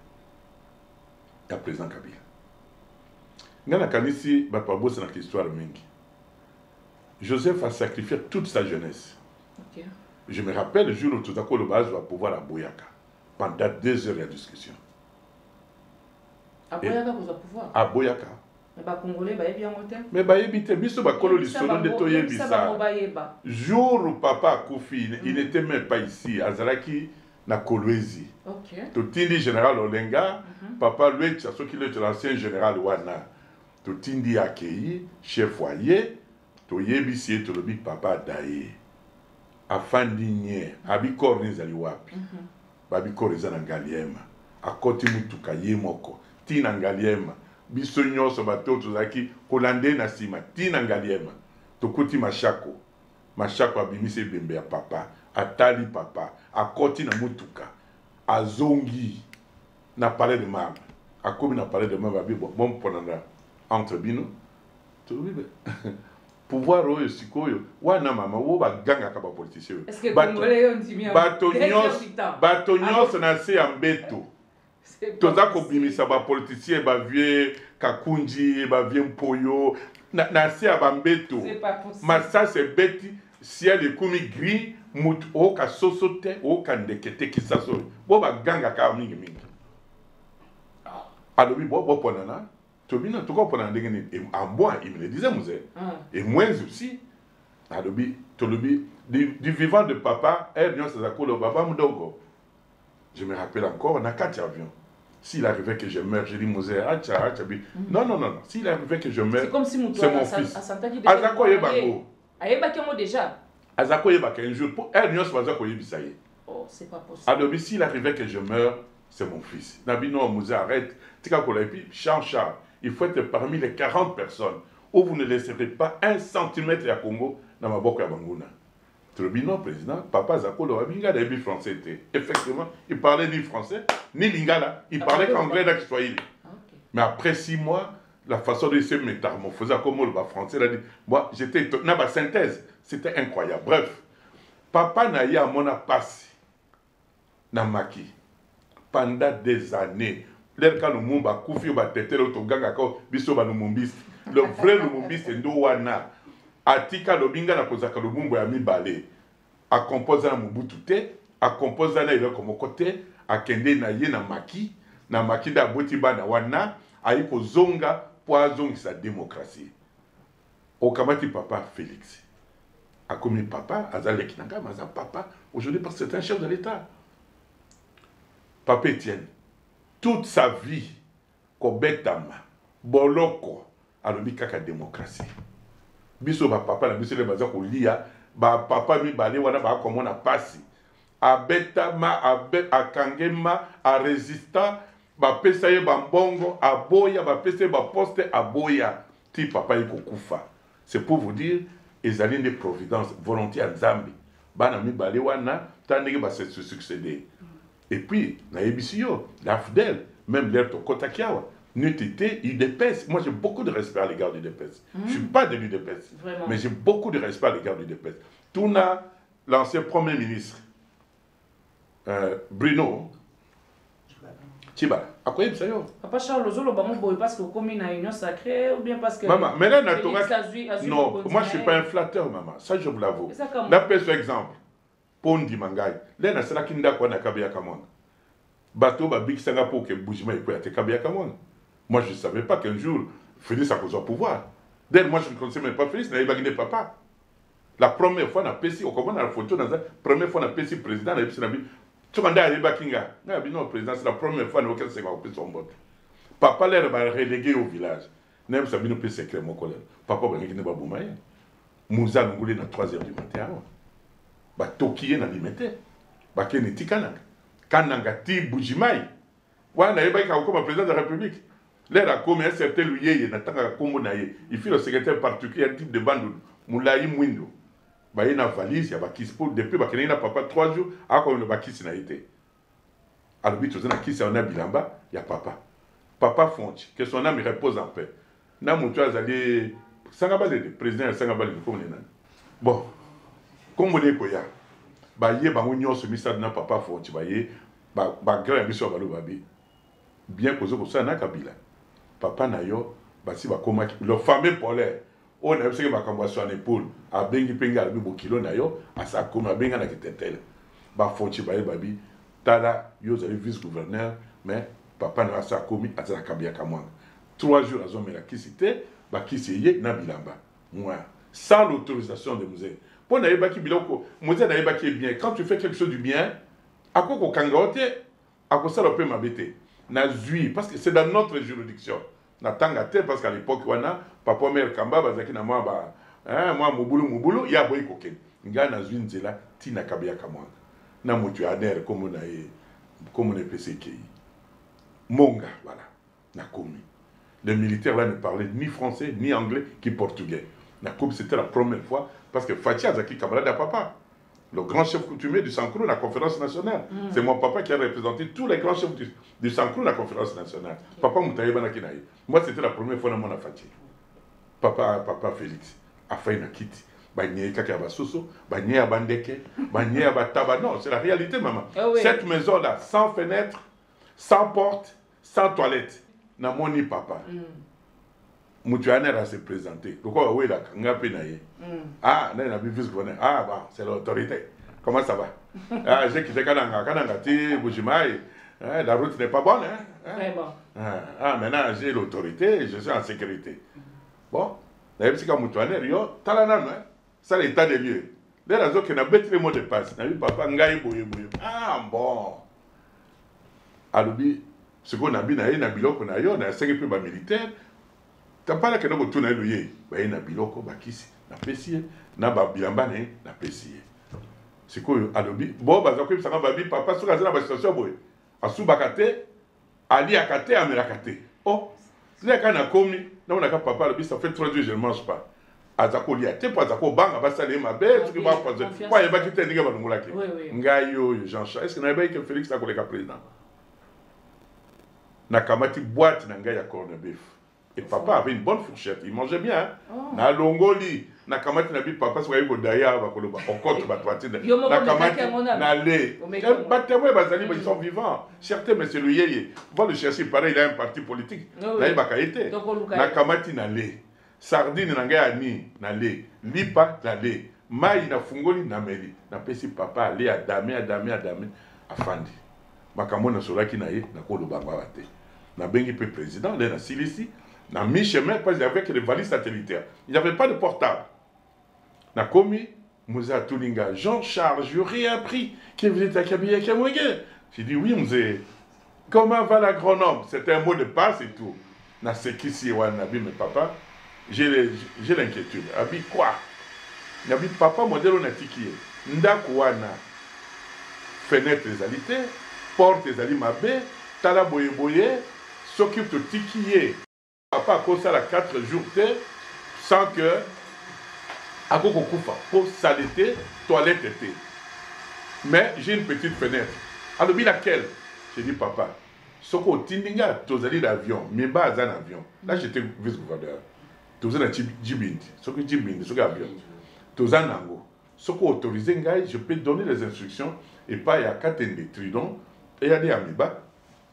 Le président Kabila. Ngana Kanisi, Bapabo, c'est notre histoire mingi. Joseph a sacrifié toute sa jeunesse. Okay. Je me rappelle le jour où tout à coup le base va pouvoir à Boyaka. Pendant 2 heures de discussion. À Boyaka, vous avez pouvoir. À Boyaka. Mais les Congolais, ils bien monté. Mais ils étaient bien bakolo lisolo de toye bisa. Jour où papa Koufi, il n'était même pas ici. Azalaki na Kolwezi. Ok. Totindi général Olenga, papa lui, c'est ce qu'il est l'ancien général Wana. Totindi Akei, chef foyer, toyebisi to lobi papa daye. Afandinye, abikor nizali wapi. Babikor ezana ngaliema. Akoti mutuka yemoko. Tina ngaliema. Biso nyonso bato tozaki kolande na sima. Tina ngaliema. Tokuti mashako. Mashako abimisi bembe ya papa. Atali papa. Akoti na mutuka. Azongi. Na parlé de marbre. Akomi na parlé de marbre. Bon ponanda. Entre bino. Pouvoir oyo sikoyo. Wana mama. Wo ba ganga kaba politicien. Est-ce que Congolais ont dit bien? Bato nyonso na se ya mbeto. Toza kobimisa ba politicien ba vie Kakunji, ba vie Mpoyo. Na se ya ba mbeto. C'est pas possible. Mais ça c'est bête. Ciel ekomi gris. Mut oka sosote. Oka ndekete kisaso. Bo ba ganga ka mingi mingi. Alobi bo ponana. Tobina toko ponana ndengeni. En bois, il me le disait Mouze. Et moins aussi. Alobi, tolobi. Du vivant de papa, elle vient se le baba mdogo. Je me rappelle encore, on a 4 avions. S'il arrivait que je meurs, je dis Mouze, non. S'il arrivait que je meurs, c'est comme si c'est mon fils. Azako Yebango. Ayebakemo déjà. Azako Yebaka un jour, elle vient se Azako Yebisaye. Oh, c'est pas possible. Alobi, s'il arrivait que je meurs, c'est mon fils. Nabino Mouze, arrête. Tika Kolaïpi, Chancha, il faut être parmi les 40 personnes où vous ne laisserez pas 1 centimètre à Congo dans ma boca Banguna. Non, président, papa Zako Loabinga d'Abi français. Effectivement, il parlait ni français, ni lingala. Il parlait qu'anglais d'Akswahili. Mais après 6 mois, la façon de se métamorphoser comme le français, il a dit, moi, j'étais dans ma synthèse. C'était incroyable. Bref, papa n'a eu à mon passe, n'a maki, pendant des années. L'air quand nous mumba koufi ba tete le toganga ko biso ba lumumbisi. Le vrai lumumbisi ndo wana. Atika lobinga na kozaka lobumbo ya mibale. A composer na Mobutu te, a composer na ile komokote, a kende na ye na maki da boti ba na wana, a yi kozonga po azongisa démocratie. Okamati papa Félix. A commis papa, azaleki nanga maza papa, aujourd'hui parce que c'est un chef de l'État. Papa Etienne, toute sa vie, kobetama, boloko, alobi kaka démocratie. Biso ba papa na biso le baza ko lia ba papa mi balé wana ba komona pasi abeta ma akangema a résistant ba pesa ye ba mbongo aboya ba pesa ba poste aboya ti papa yiko kufa. C'est pour vous dire ezali de providence volonté à Nzambi bana mi balé wana tandeki ba se succéder. Et puis na yebisiyo la fidèle même l'air to kotakiawa n'était UDPS. Moi, j'ai beaucoup de respect à l'égard du UDPS. Je ne suis pas de l'UDPS, mais j'ai beaucoup de respect à l'égard du UDPS. Touna, l'ancien Premier ministre, Bruno, Chibala, akoye bisayo. Papa Charles Ozolo bango boy parce que comme une union sacrée ou bien parce que Maman, mais là Natonga. Félix Non, moi je suis pas un flatteur, maman. Ça je vous l'avoue. Là par exemple, Pondi Mangai. Là na sala kinda kwa na kabia kamona. Bateau ba big sanga pour que Boujima et quoi te kabia kamona. Moi je savais pas qu'un jour Félix a besoin de pouvoir. D'ailleurs moi je ne connaissais même pas Félix, n'avait pas guidé papa. La première fois na PC, au comment la photo dans la première fois na PC président na PC na bi. Tu m'as dit à Bakinga. Non, président, c'est la première fois que c'est son vote. Papa l'air va relégué au village. Même ça, il peut s'écrire mon collègue. Papa va gagner Baboumaye. Mouza nous voulait à 3h du matin. Bah, Tokiye n'a limité. Bah, Kene Tikanang. Kananga Ti Boujimai. Ouais, n'a pas comme président de la République. L'air a comme un certain lieu, il n'a pas comme naïe. Il fait le secrétaire particulier, un type de bande, Moulaï Mwindo. Il y a une valise, il y a un pour depuis qu'il y a papa 3 jours, alors le bakis n'a été. Alors, il y a un qui on a bilamba, il y a papa. Papa Fonchi, que son âme repose en paix. Na moutou a allé, Sangabale, le président Sangabale, comme les nains. Bon, comme on est koya, bah yé, bah on y a ce message na papa Fonchi, bah yé, bah grand ambition balou babi. Bien causé pour ça, na kabila. Papa na yo, bah si bah comment, le fameux polaire. On a observé ma convention en épaule, à Bengi Penga, à Bibokilo Nayo, à Sakoma, à Benga Naketel. Bah, Fonchi Baye Babi, Tada, yo, vous vice-gouverneur, mais papa n'a pas commis à Zakabia Kamwang. 3 jours à Zomera qui c'était, bah, qui s'est yé, Nabilamba. Moi, sans l'autorisation de musée. Pour Naïba qui biloko, musée Naïba qui est bien. Quand tu fais quelque chose du bien, à quoi qu'on kangote, à quoi ça le peut m'habiter. Na zui, parce que c'est dans notre juridiction. Natanga te parce qu'à l'époque wana papa mère kamba bazaki na moi moi mobulu ya boy koken nga na zwinzela tina kabia kamwanga na mutu ader comme on est PCK monga voilà na komi les militaires là ne parlaient ni français ni anglais ni portugais na komi c'était la première fois parce que Fatia Zaki camarade à papa le grand chef coutumier du Sankuru à la conférence nationale. C'est mon papa qui a représenté tous les grands chefs du Sankuru à la conférence nationale. Papa Moutaye Banakinaï. Moi, c'était la première fois dans mon affaire. Papa Félix a fait une quitte. Bagné Kakabasoso, Bagné Abandeke, Bagné Abataba. Non, c'est la réalité, maman. Oh oui. Cette maison-là, sans fenêtre, sans porte, sans toilette, n'a mon ni papa. Moutianer a se présenté. Pourquoi oui là, ah, ah bon, c'est l'autorité. Comment ça va? Ah, j'ai quitté Kananga, Boujimaï. La route n'est pas bonne. Très bon. Ah, maintenant j'ai l'autorité, je suis en sécurité. Bon, la Yepsika Moutianer, yo, talanan, ça l'état des lieux. Les raisons qui n'a pas de mot de passe. N'a vu papa Ngaï Boye. Ah bon. Alubi, ce qu'on a bien à Nabiloko, on a 5 peu militaire. T'as pas là que nous tournons le yé, bah il y a biloko, bah qui c'est, na pessier, na ba bilamba na pessier. C'est quoi alobi? Bon bah ça quoi ça va bien papa sur la situation boy. Asu bakate, ali akate amerakate. Oh, là quand on a commis, là on a qu'à papa alobi ça fait 3 jours je ne mange pas. Azako lia, t'es pas azako banga ba salé ma belle, tu vas pas poser. Quoi il va quitter n'inga ba ngolaki. Ngayo Jean-Charles, est-ce que n'a pas que Félix a collé président? Na kamati boîte na ngaya corne beef. Et papa avait une bonne fourchette, il mangeait bien. Na longoli, na kamati na bi papa so yiko daya ba koloba okoto ba twatine. Na kamati na lait. Batewe bazali ils sont vivants. Certains mais c'est le yeye. Va le chercher pareil, il a un parti politique. Là il ba kaité. Na kamati na lait. Sardine na ngaya ni na lait. Lipa na lait. Mai na fungoli na meli. Na pesi papa aller à dame afandi. Makamona solaki na ye na koloba ngwate. Na bengi pe président, là na silisi. Na mi-chemin, parce qu'il n'y avait que des valises satellitaires. Il n'y avait pas de portable. Na komi, Moussa Toulinga, Jean-Charles, je n'ai rien appris que vous êtes à Kabila Kamouégué. J'ai dit oui, Moussé. Comment va l'agronome? C'était un mot de passe et tout. Na sekisi wa nabi, mais papa, j'ai l'inquiétude. Abi quoi? Nabi papa, modèle on a tikié. Ndakouana, fenêtre les alités, porte les alimabé, tala boye boye, s'occupe de tikié. Papa a causé à 4 jours sans que à Koko Koufa pour saleté, toilette était. Mais j'ai une petite fenêtre. Alors, laquelle? J'ai dit papa, Soko Tindinga, tu as dit l'avion, mais bas un avion. Là j'étais vice-gouverneur. Tu as dit Djibindi, Soko Djibindi, Soko avion. Tu as dit Nango. Soko autorisé, je peux donner les instructions et pas il y a 4 Tridon et il y a des Amiba.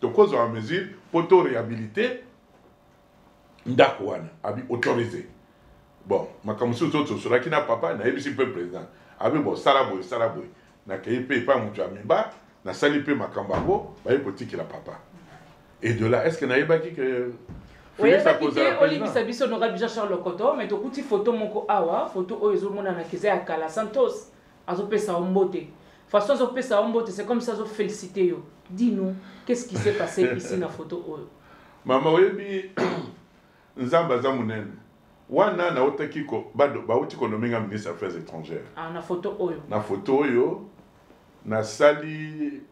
cause en mesure pour te réhabiliter ndako wana abi autorisé bon makamusu toto sur qui n'a papa na ebisi pe président abi bon salaboy na kaipe pas mutu ameba na salipe makambango ba epotiki la papa et de là est-ce que na ebaki que oui, Olivier Biso honorable Jean-Charles Lokoto, mais tu as photo moko awa, photo oyo mona na keze ya Kala Santos, azo pesa ombote. Façon azo pesa ombote, c'est comme ça azo féliciter yo. Dis-nous, qu'est-ce qui s'est passé ici na photo oyo? Mama webi nzamba za munene. Wana na otaki ko bado ba uti ko nomenga ministre des Affaires étrangères. Ah na photo oyo. Na photo oyo na sali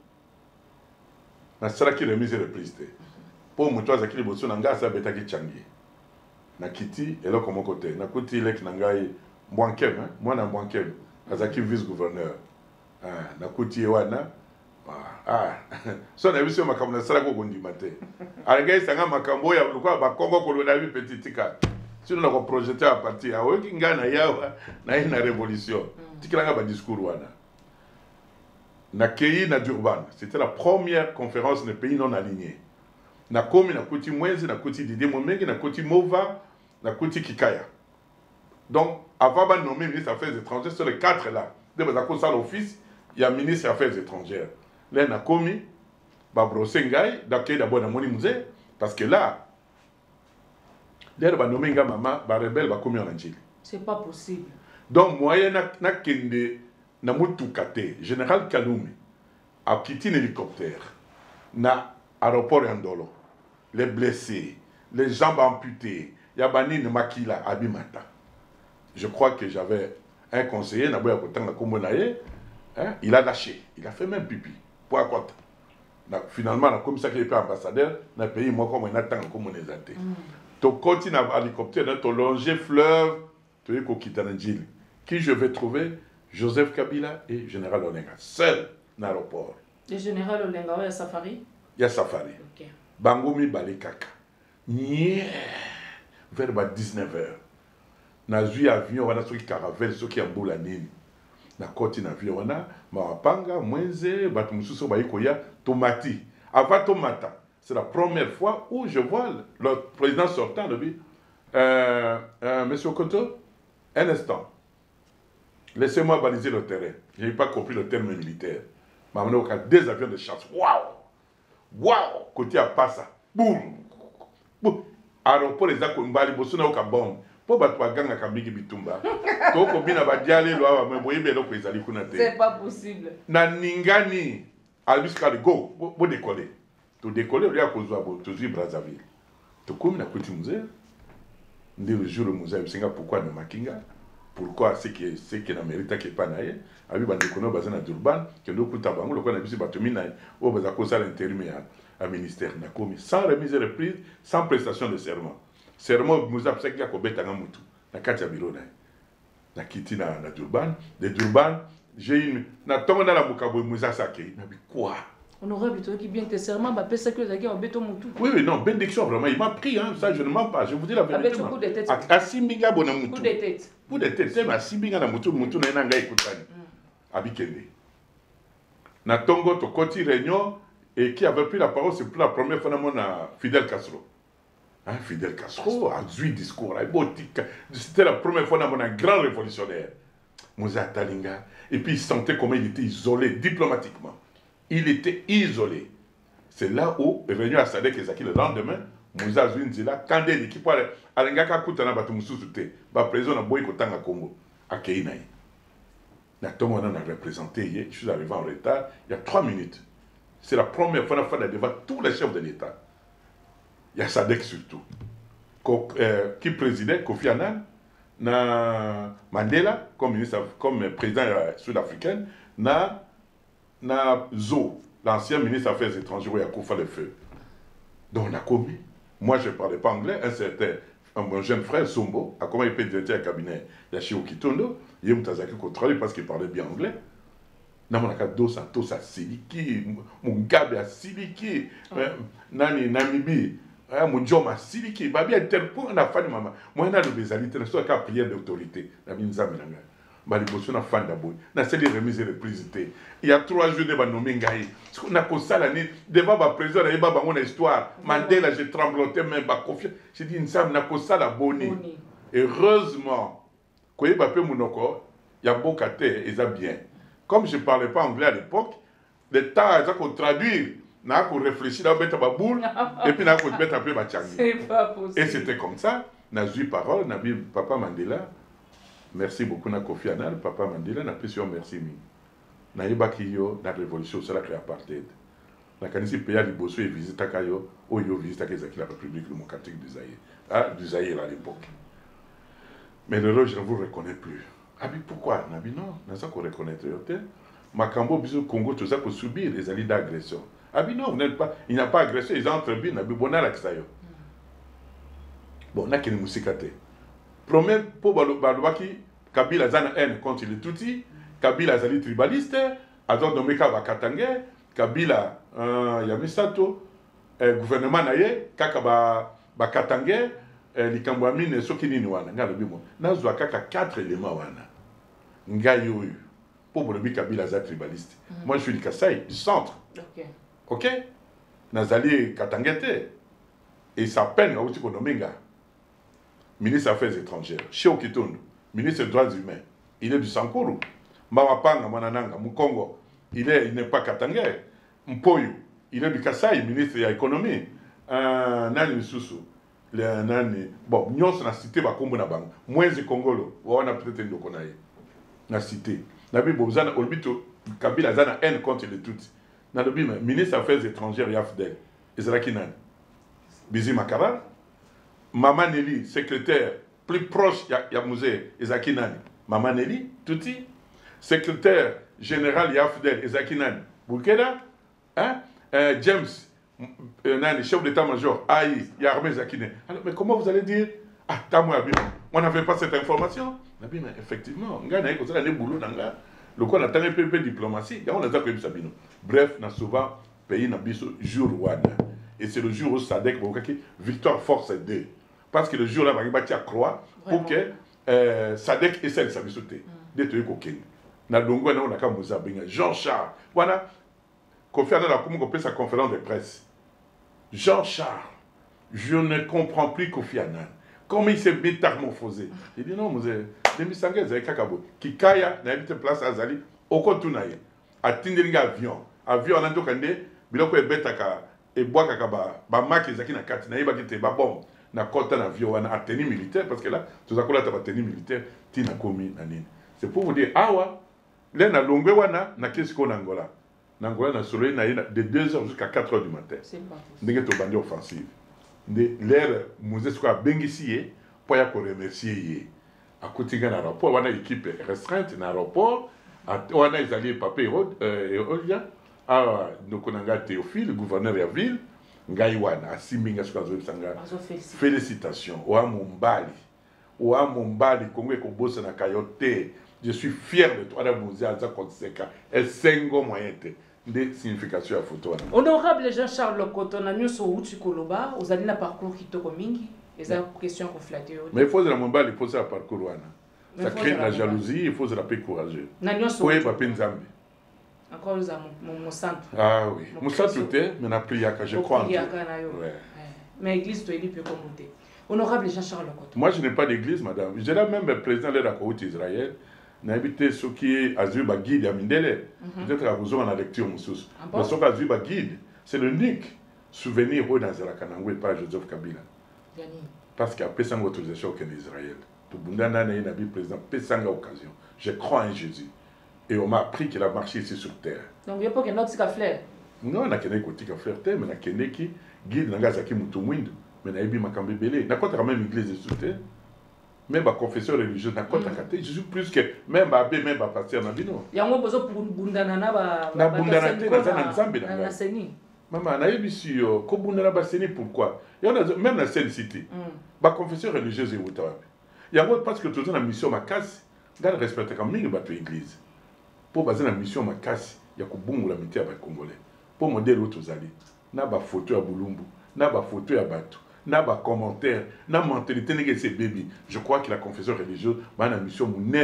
ki remise reprise. Pour mutu azaki liboso na ngai asabetaki changi na kiti eloko moko te na kuti ileki na ngai Mbwankem mwana Mbwankem azaki vice gouverneur na kuti wana so na biso makambo na sala ko kondima te alingai sanga makambo ya lukwa ba Kongo ko na bi petite ka sino na ko projeter à partir a oki ngana yawa na ina révolution tikilanga ba discours wana na Kei na Durban c'était la première conférence de pays non alignés. Na komi na kuti Mwezi, na kuti Didier Momengi, na kuti Mova, na kuti Kikaya. Donc, avant de nommer ministre des Affaires étrangères, sur les 4 là, de l'office, il y a ministre des Affaires étrangères. Là, na komi, Babro Sengai, d'accueil d'abord dans mon musée, parce que là, là, ba nommer nga maman, ba rebelle, ba komi en Angile. C'est pas possible. Donc, moyen na kende, na mutu kate, général Kaloumi, a quitté un hélicoptère, na aéroport Yandolo. Les blessés, les jambes amputées, Yabani Makila, Abimata. Je crois que j'avais un conseiller, il a lâché, il a fait même pipi. Pour à quoi? Finalement, comme ça qu'il est ambassadeur, dans le pays, moi, comme on attend, comme on est athée. Tu continues à l'hélicoptère, tu longes fleuve, tu es Kokitanandjil. Qui je vais trouver? Joseph Kabila et Général Olenga. Seul dans l'aéroport. Le Général Olenga, il y a Safari? Il y a Safari. Okay. Bangomi Balekaka. Vers 19h. Na zui avion, on a ceux qui caravelle, ceux qui ont la nini. Na côté avion, on a Mawapanga, Mwenze, Batumususo Baïkoya, Tomati. Avant Tomata, c'est la première fois où je vois le président sortant, lui. Monsieur Okoto, un instant. Laissez-moi baliser le terrain. Je n'ai pas compris le terme militaire. Mais on a 2 avions de chasse. Waouh! Waouh! Côté à Passa. Boum! Boum! Aéroport les Akombali, Bosuna au Kabon. Pour battre à Ganga Kabiki Bitumba. Toko Bina Badiale, Loa, mais voyez bien que les Alikunate. C'est pas possible. Na Ningani, Albiska de Go, pour décoller. Tu décoller, il y a Kozwa, tu vis Brazzaville. Tu comme na Kuti Musée. Le jour le musée, c'est pourquoi ne Makinga? Pourquoi c'est que la mérite qui est pas naïe? Abi bandikono bazana Durban que nous kuta bango le kona bisi batumina o bazako ça l'intérim à ministère na komi sans remise de reprise sans prestation de serment nous a fait ko betanga mutu na kati ya bureau na kiti na Durban de Durban j'ai une na tonga na la mukabo muza sake na bi quoi honorable toi qui bien tes serments ba pesa que zaki en beto mutu oui non bénédiction vraiment il m'a pris hein ça je ne mens pas je vous dis la vérité avec coup de tête à simbinga bona mutu coup de tête c'est ma simbinga na mutu na ngai kutani Abikende. Na Tongo Tokoti réunion et qui avait pris la parole, c'est pour la première fois dans Fidel Castro. Hein, Fidel Castro a eu discours, c'était la première fois dans un grand révolutionnaire. Moussa Talinga. Et puis il sentait comment il était isolé diplomatiquement. Il était isolé. C'est là où réunion à Sadek et Zaki le lendemain, Moussa Zouinzila, quand il dit qu'il Alengaka Koutana Batumususute, va président à Boy Kotanga Congo, à Keinaï. On a représenté, je suis arrivé en retard, il y a 3 minutes. C'est la première fois qu'on a devant tous les chefs de l'État. Il y a Sadek surtout. Qui présidait, Kofi Annan, na Mandela, comme président sud-africain, na Zo, l'ancien ministre des Affaires étrangères, il y a Kofa le feu. Donc on a commis. Moi je ne parlais pas anglais, un jeune frère, Sombo, a comment il peut directeur du cabinet Yashio Kitondo, il y a un contrôlé parce qu'il parlait bien anglais. Namonaka Dosa, Tosa Siliki, Mugabe a Siliki, Nani Namibi, Mujoma Siliki, Babi a tel point, on a fait maman. Moi, on a le bézalité, on a prière d'autorité. baliboso na fanda boy na seli remise reprise te il y a 3 jours de banomé ngai na ko sala ni devant ba président na yeba bango na histoire Mandela je tremblotais même ba confiance j'ai dit nsam na ko sala boni heureusement ko yeba pe munoko ya boka te eza bien comme je parlais pas anglais à l'époque le temps ça qu'on traduire na ko réfléchir na beta ba boule et puis na ko beta pe ba changi c'est pas possible et c'était comme ça na eu parole na bi papa Mandela. Merci beaucoup na Kofi Annan, papa Mandela, na pression merci mi. Na yebaki yo na révolution sur la création apartheid. Na kanisi pays liboso et visita kayo, o yo visita que la République démocratique du Zaïre. Ah, du Zaïre à l'époque. Mais le je ne vous reconnais plus. Ah mais pourquoi? Nabi non, na ça qu'on reconnaître yote. Makambo biso Congo tout ça pour subir les alliés d'agression. Ah mais non, vous n'êtes pas, il n'a pas agressé, ils entrent bien, nabi bona la kisayo. Bon, na kini musikate. Premier pour Balobaki, Kabila zana haine contre les Tutsis, Kabila zali tribaliste, Azor Domeka Bakatangé, Kabila Yamisato, gouvernement naye, Kaka Bakatangé, Likambwamine Sokinini wana, nga lobimo. Nazwa kaka 4 éléments wana. Nga yoyu. Pour Bolobi Kabila zali tribaliste. Moi je suis du Kasaï, du centre. Ok? Nazali Katangete. Et sa peine a aussi konomenga. Ministre des Affaires étrangères, Cheo Kitondo, ministre des Droits humains, il est du Sankuru. Mawapanga, Manananga, Mukongo, il n'est pas Katangé. Mpoyo, il est du Kasaï, ministre de l'économie. Nani Susu, Nani. Bon, nous sommes cité Bakombo Nabang, moins de Congolo, on a peut-être une dokonaï. Na cité. Nabi Bobzana, Olbito, Kabila Zana haine contre les Tutsis. Nabi, ministre des Affaires étrangères, Yafdel, Ezraki Nani. Bizi Makara. Maman Nelly, secrétaire plus proche de Mouzé Ezakinani. Maman Nelly, Touti. Secrétaire général Yafdel Ezakinani. Boukeda. Hein? James, chef d'état-major, Aïe, Yarmé Ezakinani. Alors, mais comment vous allez dire? Ah, on n'avait pas cette information. Mais effectivement, on a un boulot dans le quoi, on a un peu de diplomatie. On a un bref, on a souvent payé un jour. Et c'est le jour où Sadek victoire force 2. Parce que le jour là, il va y croire pour que Sadek essaie de s'amuser. D'être coquin. Na dongo na onaka Mozabinga. Jean-Charles. Voilà. Kofi Annan a commencé sa conférence de presse. Jean-Charles, je ne comprends plus Kofi Annan. Comment il s'est métamorphosé. Il dit non, Mozé. Demisanga Zé Kakabo. Kikaya na habite place à Zali. Okotunaye. A Tindelinga avion. Avion en Antokande. Biloko e betaka. Et bois kakaba. Ba maki zaki na kati. Na yeba kite ba bombe. Na kota na avion wana a tenue militaire parce que là tout ça kola ta tenue militaire ti na komi na nini c'est pour vous dire awa là na longwe wana na kesiko na Angola na soleil na de 2h jusqu'à 4h du matin c'est pas ndenge to bandi offensive de l'air Moses ko bengisi ye pour ya ko remercier ye a kotinga na rapport wana équipe restreinte na rapport wana ezali papier Olia nokonanga Théophile gouverneur ya ville Ngaïwana, Siminga Sanga, félicitations. Oa Mombali, Congo Kobosa na Kayote. Je suis fier de toi, Mouze Alza Konseka. Et 5 moyens de signification à photo. Honorable Jean-Charles Lokoto, na nyonso uti koloba, ozali na parcours kitoko mingi, eza question ko flatter. Mais il faut la Mombali, il faut ça parcours wana. Ça crée la jalousie, il faut se la paix courageux. Na nyonso. Oui, papa Nzambi. Encore mon centre. Ah oui. Mon centre tout est, mais na priaka, je crois en Dieu. Ouais. Mais l'église doit être comme monter. Honorable Jean-Charles Lokoto. Moi, je n'ai pas d'église, madame. Je l'ai même le président de la Côte d'Israël. N'a habité ce qui est Azuba Guide à Mindele. Peut-être à vous en la lecture, monsieur. Mais ce qu'Azuba Guide, c'est l'unique souvenir où dans la Kanangou et pas Joseph Kabila. Parce qu'il y a pas sans autorisation aucun Israël. Tout le monde a un président, pas sans occasion. Je crois en Jésus. Et on m'a appris qu'il a marché ici sur terre. Donc il n'y a pas qu'un autre fleur. Non, on a qu'un côté qui a fleur terre, mais on a qu'un qui guide Nangazaki Mutumwindo. Mais on a eu Makambe Belé. On a quoi même église sur terre. Même ma confession religieuse, on a quoi je suis plus que même abbé, même pasteur Nabino. Il y a un besoin pour Bundanana. Na Bundanana, na Nzambe na Seni. Maman, on a eu ici, ko Bundanana Baseni, pourquoi? Il y en a même dans cette cité. Ma confession religieuse est où? Il y a un parce que tout le temps, la mission ma casse, on respecte quand même l'église. Pour baser la mission ma casse, il y a beaucoup de la avec Congolais. Pour modèle autres alliés, n'a pas photo à Boulumbu, n'a pas photo à Batou, n'a pas commentaire, n'a mentalité n'est que c'est bébé. Je crois que la confession religieuse, ma mission mounene,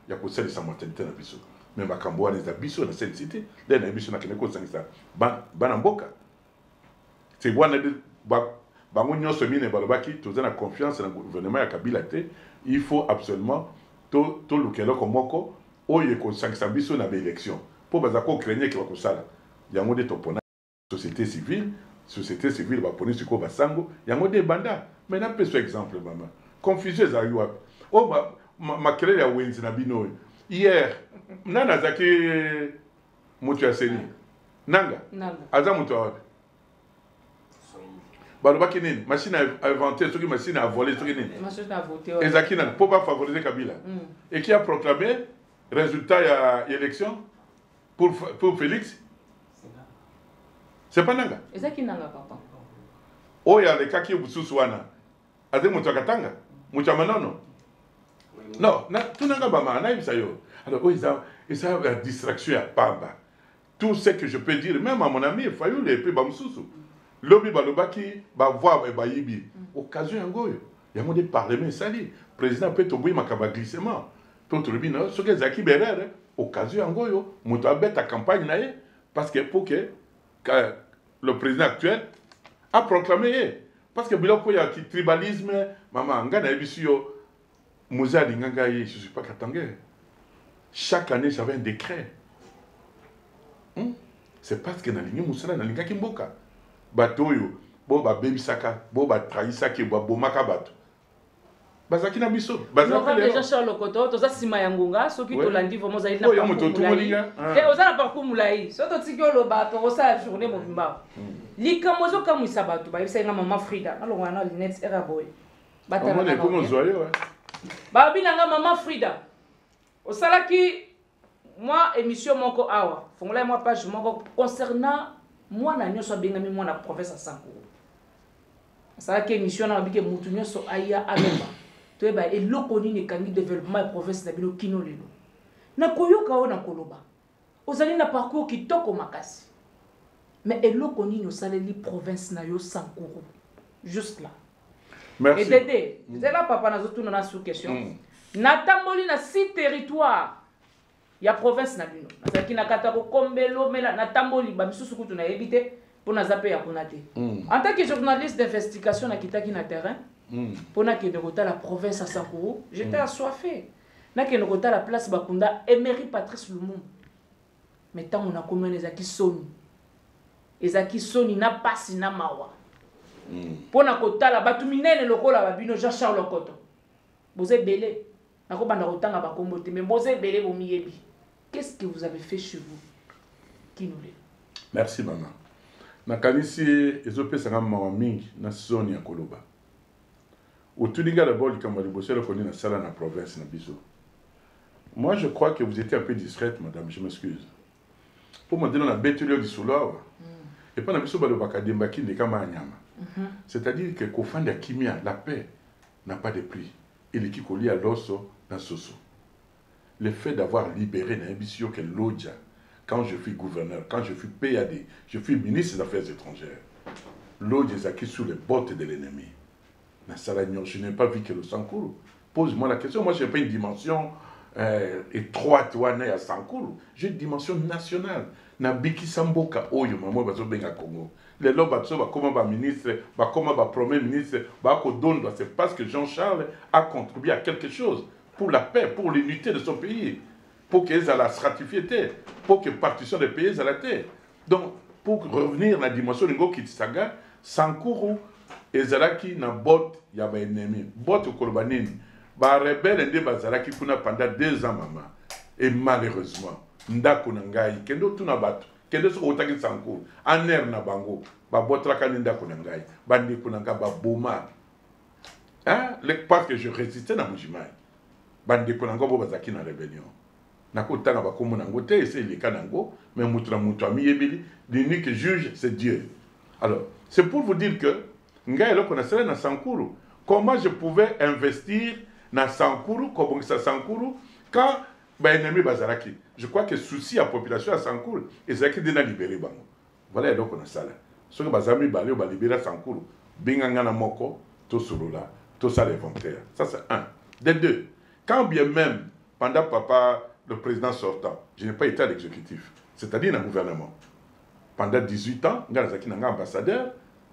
ya kosalisa maternité na biso mais makambo wana eza biso na cette cité nde na biso nakende kosangisa bana mboka c'est wana bango nyonso mine balobaki toza na confiance na gouvernement ya Kabila te il faut absolument toluka eloko moko oyo ekosangisa biso na baélection mpo baza kocraigne ke bakosala yango nde topona société civile baponi sikoyo basango yango nde ebanda mais napeso exemple mama confusion ezalaki wapi o makelele ya wenzi na bino oyo hier nani azalaki moto ya seni nanga aza moto ya wapi balobaki nini machine a inventé soki machine a volé soki nini ezalaki nani mpo bafavoriser Kabila et qui a proclamé résultat ya élection pour Félix c'est pas nanga ezalaki nanga papa oyo alekaki bususu wana aze moto akatanga moto ya manono non tunanga bama nayebisa yo alors oyo eza la distraction ya pamba tout ce que je peux dire même à mon ami Fayulu et puis bamususu lobi balobaki bavoi bayibi occasion yango oyo yango nde parlement esali président mpe toboyi makambo ya glissement to tolobi na soki ezalaki berere occasion yango oyo moto abeta campagne na ye parce que pour que le président actuel a proclamé parce que biloko ya tribalisme mama nga na yebisi yo moze alinga ngai je suis pas katangais chaque année j'avais un décret c'est parce que nalingi mosala nalingaki mboka bato oyo bo babebisaka bo batrahisaki babomaka bato bazaki na biso Jean-Charles Lokoto toza nsima ya ngonga soki tolandi vraiment ozali na parcours oza na parcours molai so totiki oloba tokosala journée mobimba likambo ezokamwisa bato bayebisaki nga mama Frida nalongwana na Linette Eraboy babi na nga mama Frida osalaki moi émission moko awa fongola moi page moko concernant moi na nyonso abengami moi na province ya Sankuru asalaki émission na babike mutu nyonso aya alomba toyeba eloko nini ekangi développement ya province na bino kino lelo nakoyoka oyo nakoloba ozali na parcours kitoko makasi mais eloko nini osaleli province na yo Sankuru juste là. Merci. Et Dédé, c'est là papa nazotuna na sous question natamboli na 6 territoires ya province na bino nazaki na kata ko kombelo mela natamboli ba misusu kutu na yebite pour nazape ya kuna te en tant que journaliste d'investigation na kitaki na terrain pour na kende kota la province à Sankuru j'étais assoiffé na kende kota la place bakunda Emery Patrice Lumumba mais tant on a commis ezaki soni na pasi na mawa pour na kota la batu minene lokola babino Jean-Charles Lokoto boze belé nako banda kotanga ba kombo te mais boze belé bo miyebi. Qu'est-ce que vous avez fait chez vous? Qui nous l'est? Merci maman. Nakanisi ezopesanga mawa mingi na zone ya koloba. Otulinga d'abord likambo liboso le koni na sala na province na biso. Moi je crois que vous étiez un peu discrète madame, je m'excuse. Pour me dire on a betulio du soulard. Et pas na biso balo bakademba ki ndekama nyama. C'est-à-dire que kofanda kimia la paix n'a pas de prix. Et le kikoli a l'osso na soso. Le fait d'avoir libéré Nabisio que l'Odja, quand je fus gouverneur, quand je fus PAD, je fus ministre des Affaires étrangères, l'Odja est acquis sous les bottes de l'ennemi. Je n'ai pas vu que le Sankuru. Pose-moi la question. Moi, je n'ai pas une dimension étroite à Sankuru. J'ai une dimension nationale. Nabiki Samboka, Oyo, maman, bazo benga Congo. Les lois, comment ministre, comment premier ministre, c'est parce que Jean-Charles a contribué à quelque chose. Pour la paix, pour l'unité de son pays, pour qu'ils aient la stratifié, pour que partition des pays à la terre. Donc, pour revenir à la dimension de Ngo Kitsaga, Sankuru, Ezalaki na bot ya ba ennemi, bot Kolobanini, ba rebelle ndé bazalaki kuna pendant 2 ans maman. Et malheureusement, ndako na ngai, kendo tuna bato, kendo so otaki Sankuru, aner na bango, ba botraka ndako na ngai, bandi kuna nga ba boma. Hein, parce que je résistais na Mujimai. Bande konango bo bazaki na rébellion nakotanga bakomo nango te ese leka nango mais mutu na mutu ami yebili l'unique juge c'est Dieu. Alors c'est pour vous dire que ngai eloko na sala na Sankuru comment je pouvais investir na Sankuru comme ça Sankuru quand ba ennemi bazalaki je crois que souci à population à Sankuru ezaki dina libérer bango voilà eloko na sala soki bazami balé ba libérer Sankuru binganga na moko to solola to sala inventaire ça c'est un. De deux, quand bien même pendant papa, le président sortant, je n'ai pas été à l'exécutif, c'est-à-dire dans le gouvernement. Pendant 18 ans, je suis ambassadeur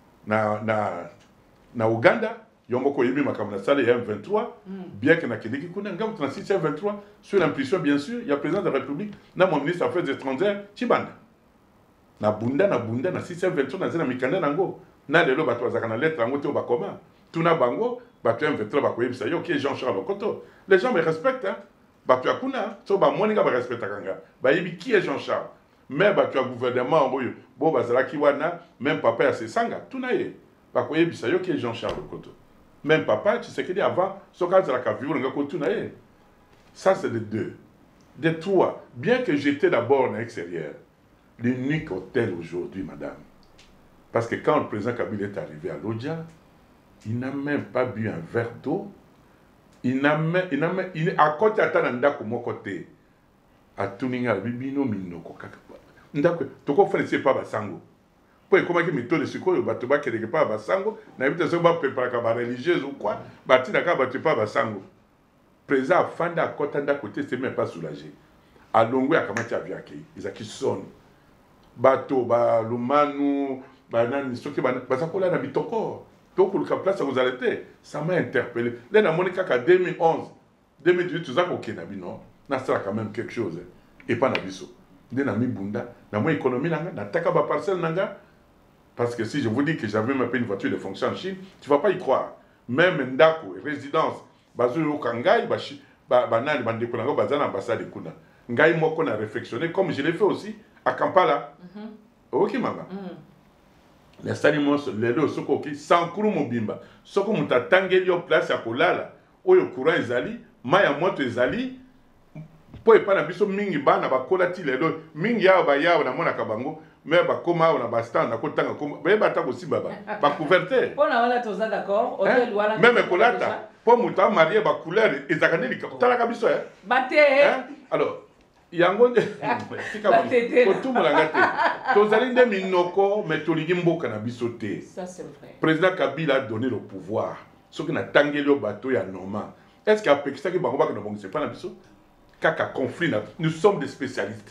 na Ouganda. Yomoko yebi makamna sale ya M23, bien que na Kennedy kuna ngam na 623 sur l'impression bien sûr, il y a président de la République, na mon ministre des Affaires étrangères Chibanda. Na bunda na 623 na zena mikanda nango. Na lelo bato bazaka na lettre nango te bakoma. Tuna bango bato M23 bakoyebisa yo qui Jean-Charles Lokoto. Les gens me respectent hein. Bato yakuna so ba moninga ba respecta kanga. Ba yebi qui est Jean-Charles. Mais bato ya gouvernement boyo bo bazala ki wana même papa ya sesanga tuna ye. Bakoyebisa yo qui est Jean-Charles Lokoto. Même papa, tu sais qu'il dit avant, ça c'est de deux. De trois, bien que j'étais d'abord à l'extérieur, l'unique hôtel aujourd'hui, madame, parce que quand le président Kabila est arrivé à Lodja, il n'a même pas bu un verre d'eau, à côté de mon côté, à Tuninga, Bibino Minoko, Toko Félix pas Basango. Pour comment que méthode de secours, bato ba quelque part basango, na évite ça ba préparer ka religieuse ou quoi, bati na ka bato pas basango. Président Fanda Kotanda côté c'est même pas soulagé. À Longwe à kamati aviaki, ils a qui sonne. Bato ba lumanu, banani soki ba basakola na bitoko. Toko le place vous arrêter, ça m'a interpellé. Là na Monica ka 2011, 2018 tout ça ko kenabi non, na sera quand même quelque chose et pas na biso. Ndena mi bunda, na mo économie nanga, na taka ba parcelle nanga. Parce que si je vous dis que j'avais même pas une voiture de fonction en Chine, tu ne vas pas y croire. Même Ndako, résidence, Bazulu Kangai, Banal, Bandekonango, Bazan, ambassade de Kuna. Ngai Moko a réflexionné, comme je l'ai fait aussi, à Kampala. Ok, maman. Les salimons, les deux, Soko, sans Kourou Mobimba. Soko Moutatangeli, au place à Kolala, Oyo Kourou Ezali, Maya Moto Ezali, pour pas na biso mingi bana ba kolati les deux, mingi ya ba ya na mona kabango. Mais bah comment on a bastan na kotanga comme mais bah ta aussi baba ba couverté on a wala toza d'accord hôtel wala même kolata pour muta marié ba couleur ezakane li tala kabiso hein baté alors yango tika ba ko tout mulangate tozali nde minoko mais tolingi mboka na biso te ça c'est vrai président Kabila a donné le pouvoir ce qui na tangeli au bateau ya normal est-ce qu'il a pekisa ki bango ba na bongo c'est pas na biso kaka conflit là nous sommes des spécialistes.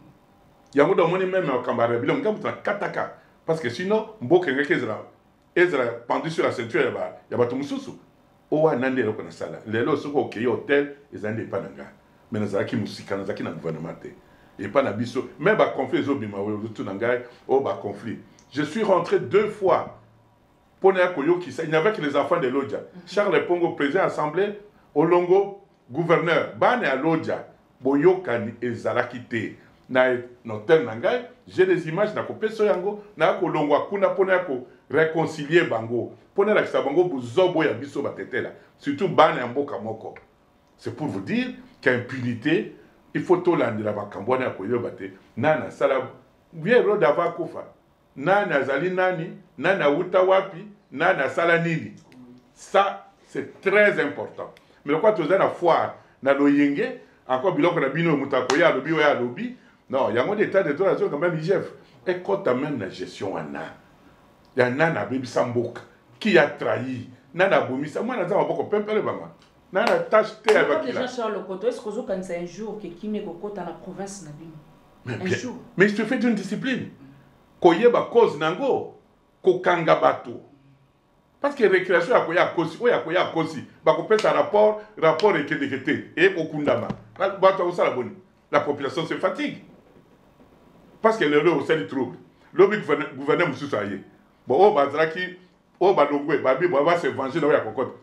Il y a même un camarade, il y a kataka. Parce que sinon, Mboka Ezra pendu sur la ceinture, il y a tout le monde. Owa nande le connaissala. Les lots sont ok hôtel, ils n'ont pas d'anga. Mais nous avons qui musique, nous avons qui gouvernement. Et pas d'abisso. Même bah conflit, ils ont bien tout n'anga. Oh bah conflit. Je suis rentré 2 fois. Pour ne il n'y avait que les enfants de Lodja. Charles Pongo, président assemblée, Olongo, gouverneur. Bane à Lodja. Boyokani et Zalakite. Na hôtel nangai, j'ai des images na kopé soyango, na ko longwa kuna pona ko réconcilier bango. Pona la kisabango buzobo ya biso batetela. Surtout bana mboka moko. C'est pour vous dire qu'impunité, il faut tout l'andi la bakambona ya koyo bate. Nana sala bien ro dava kufa. Nana zali nani, nana uta wapi, nana sala nini. Ça c'est très important. Mais quoi tu as la foire na loyenge, encore biloko na bino mutakoya lobi ya lobi. Non, il y a un état de droit quand même, IGF. Et quand tu amènes la gestion en a, il y a Nana Baby Sambouk qui a trahi. Nana Boumissa, moi, je n'ai pas compris le maman. Nana tâche t'es avec qui là. Jean-Charles Lokoto, est-ce que c'est un jour que Kimi Goko dans la province n'a un jour. Mais je te fais d'une discipline. Koyeba cause nango, kokanga bato. Parce que récréation a koya kosi, oya koya kosi. Bako pèse un rapport et kedekete. Et okundama. Bato a la bonne. La population se fatigue. Parce que le au sein du trouble. L'homme gouverneur Moussou Saye. Bon, oh, Bazraki, oh, Balongwe, Babi, va se venger dans la cocotte.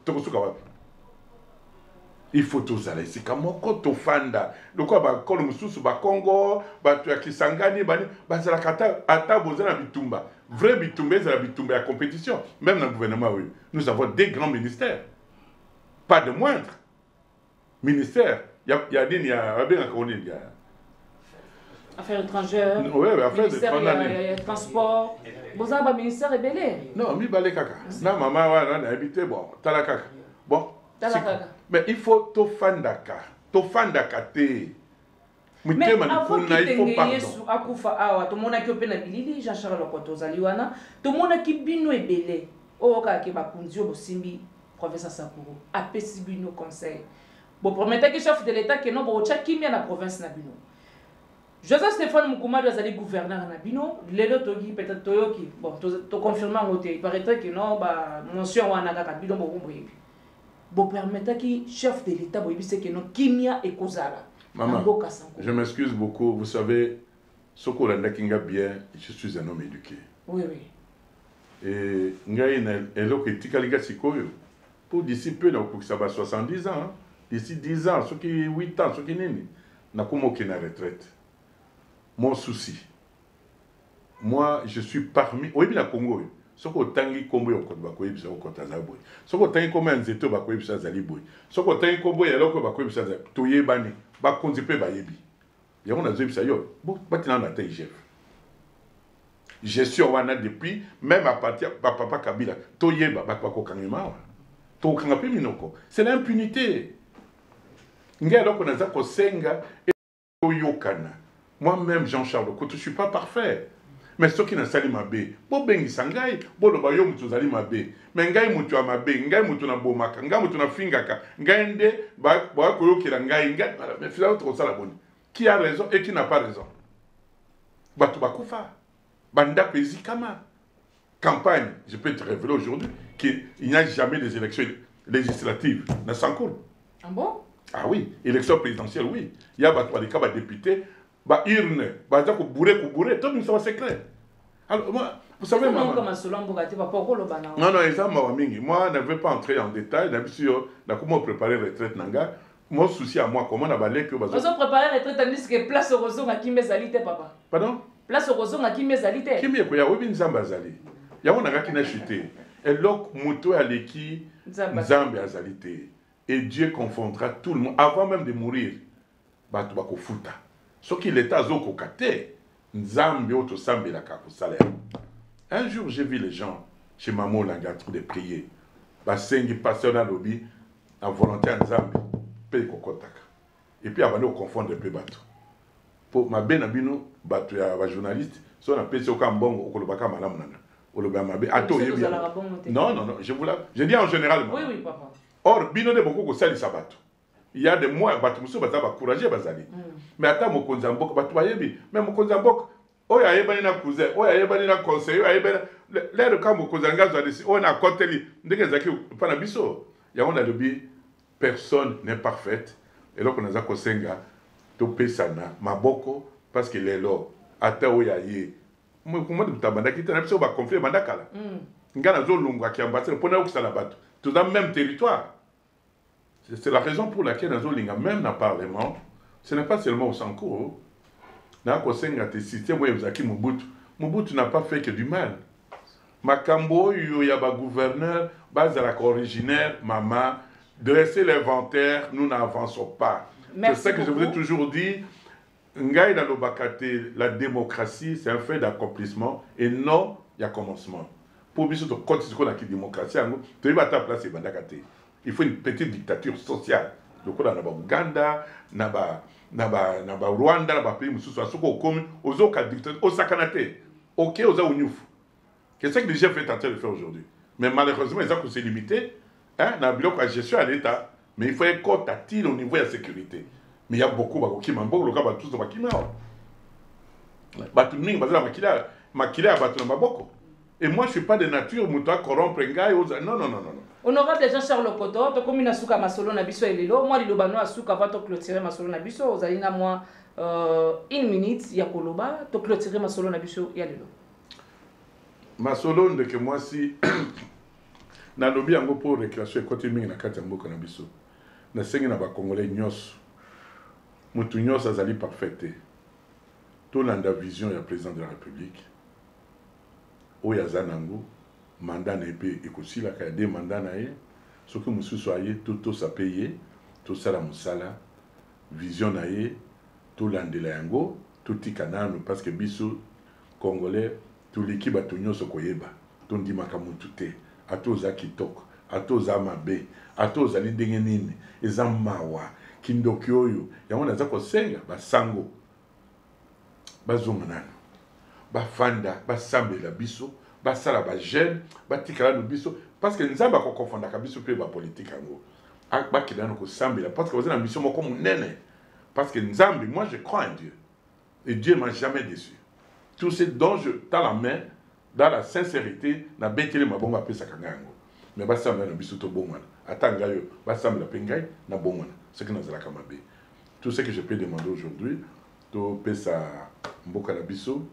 Il faut tous aller. C'est comme un fanda. Le quoi, bah, quand le Moussou, bah, Congo, bah, tu as qui s'engagent, bah, c'est la kata, ata, bozana bitumba. Vrai bitumba, c'est la bitumba à compétition. Même dans le gouvernement, oui. Nous avons des grands ministères. Pas de moindre. Ministère. Il y a des Affaires étrangères, oui, affaires étrangères, transport. Vous avez un ministère rebelle? Non, mi balé kaka. Non, maman, on a habité, bon, tala kaka. Bon, mais il faut to fandaka te. Mais avant qu'il t'engaye sur Akufa Awa, tout le monde a qui opé na bilili, Jean-Charles Lokoto Zaliwana, tout le monde a qui bino et belé. Oh, ka ke bakunzio bosimbi, professeur Sakuro, apesi bino conseil. Bon, promettait que chef de l'État que non, bon, qui dans la province Nabino. Joseph Stéphane Moukouma doit aller gouverneur Nabino. Lélo Togi, peut-être Toyoki. Bon, tu confirmes en côté. Il paraîtrait que non, bah, mention Wanaga Kabino, bon, bon, permettait que chef de l'État, bon, c'est que non, Kimia et Kozala. Maman, je m'excuse beaucoup. Vous savez, Soko Landakinga bien, je suis un homme éduqué. Oui, oui. Et Ngaï est Tikaliga Sikoyo. Pour d'ici peu, donc, ça va 70 ans. Hein. D'ici 10 ans, ceux qui 8 ans, ceux qui n'ont pas na retraite. Mon souci, moi, je suis parmi. Oui, bien, Congo. Ce que tangi kombo yo kote bakoye bisa okota zaboy. Ce que tangi kombo nzeto bakoye bisa zali boy. Ce que tangi kombo ya loko bakoye bisa zali toyebani ba konzipe ba yebi. Ya on a zo bisa yo. Bon, batina na tay chef. Gestion wana depuis même à partir papa Kabila toyeba bakako kangema. To kangape minoko. C'est l'impunité. Ngai loko na zako senga et toyokana. Moi-même Jean-Charles Koto, je suis pas parfait. Mais ceux qui n'ont pas mabé, bon bengi sangai, bon le bayo mutu zali mabé, mais ngai mutu a mabé, ngai mutu na bomaka, ngai mutu na fingaka, ngai nde ba koyo kila ngai ngai, mais finalement trop ça la bonne. Qui a raison et qui n'a pas raison. Batu bakufa, banda pezi kama. Campagne, je peux te révéler aujourd'hui qu'il n'y a jamais des élections législatives dans Sankoul. Ah bon? Ah oui, élection présidentielle, oui. Il y a des députés. Bah urne, bah ça bourré, tout le monde c'est clair. Alors moi, vous savez maman. Non non, ça m'a mingi. Moi, je ne vais pas entrer en détail. D'habitude, comment préparer retraite nanga. Mon souci à moi, comment on a balé que. Vous préparer retraite tandis que place au roseau à qui mes papa. Pardon? Place au roseau à qui mes alité. Qui me koya obi nzamba zali. Ya on a qui n'a chuté. Et lok moto aleki nzamba azalité. Et Dieu confondra tout le monde avant même de mourir. Bah tu vas ko futa. Ce qui l'État zoko kate, nzambe oto sambe la kako salaire. Un jour, j'ai vu les gens chez Maman Langa trop de prier. Basengi pasteur na lobby, en volontaire nzambe, paye kokotaka. Et puis avant de confondre un peu bateau. Pour ma benabino, bateau ya journaliste, si on a payé au Kambongo, au Kolobaka Malam Nana, au Lobamabe, à toi, non, non, non, je dis en général. Oui, oui, papa. Or, bino de beaucoup que ça, les sabato. Il y a des mois, Batumuso va courager Bazali. Mais attends, mon konzambok, Batuayebi, mais mon konzambok, oh, ya yebani cousin, oh, ya yebani conseiller, oh, ya yebani. L'air quand mon konzanga doit décider, on a côté, Ndegazaki, Panabiso. Il y a on a le bi, personne n'est parfaite. Et là, on a Zakosenga, Topé Sana, Maboko, parce qu'il est là. Ata Oyaye. Moi, comment tu t'as bandaki, tu as un conflit Mandakala. Ngana Zolunga qui a battu le Pona Oksalabat. Tout dans le même territoire. C'est la raison pour laquelle nous avons même dans le Parlement, ce n'est pas seulement au Sanko. Nous avons cité Mobutu. Mobutu n'a pas fait que du mal. Makambo, il y a un gouverneur, originaire, maman, dresser l'inventaire, nous n'avançons pas. C'est ça que je vous ai toujours dit. Ngaï dans le Bakate, la démocratie, c'est un fait d'accomplissement et non, il y a commencement. Pour bien sûr, quand tu as la démocratie, tu vas ta place et Bandakate. Il faut une petite dictature sociale. Donc, on a Ouganda, Rwanda, pays ok, qu'est-ce que les gens sont en train de faire aujourd'hui? Mais malheureusement, ils ont limité. La gestion à l'État. Mais il faut être comptable au niveau de la sécurité. Mais il y a beaucoup de gens qui sont et moi, je ne suis pas de nature à corrompre un gars. Non, non, non, non. Honorable Jean-Charles Koto, tu comme une souka masolo na biso elelo, moi li lobano asuka va to clôturer masolo na biso, ozali na moi 1 minute ya koloba, to clôturer masolo na biso ya lelo. Masolo ndeke moi si na lobi yango pour récréation côté mingi na kati mboka na biso. Na sengi na ba congolais nyos. Mutu nyos azali parfaite. To landa vision ya président de la République. Oya zanango mandat na pe ekosila ka de mandat na ye soki mususu aye to sa payer to sala musala vision na ye to landela yango to tikanano parce que biso congolais to likiba to nyoso koyeba to ndimaka mutu te atoza kitoko atoza mabe atoza lidenge nini eza mawa kindoki oyo yango naza kosenga basango bazonga nano bafanda basambela biso basala ba jeune batikala no biso parce que nzamba ko confondaka biso pe ba politique yango parce que vous avez une mission comme nene. Parce que Nzambi, moi je crois en Dieu. Et Dieu ne m'a jamais déçu. Tout ce dont je tends la main, dans la sincérité, na betele mabonga pesa kangango. Mais basa mena bisuto bongwana. Atanga yo, basa mena pengai na bongwana. Ce que nous allons mabe. Tout ce que je peux demander aujourd'hui, to pesa mboka na biso,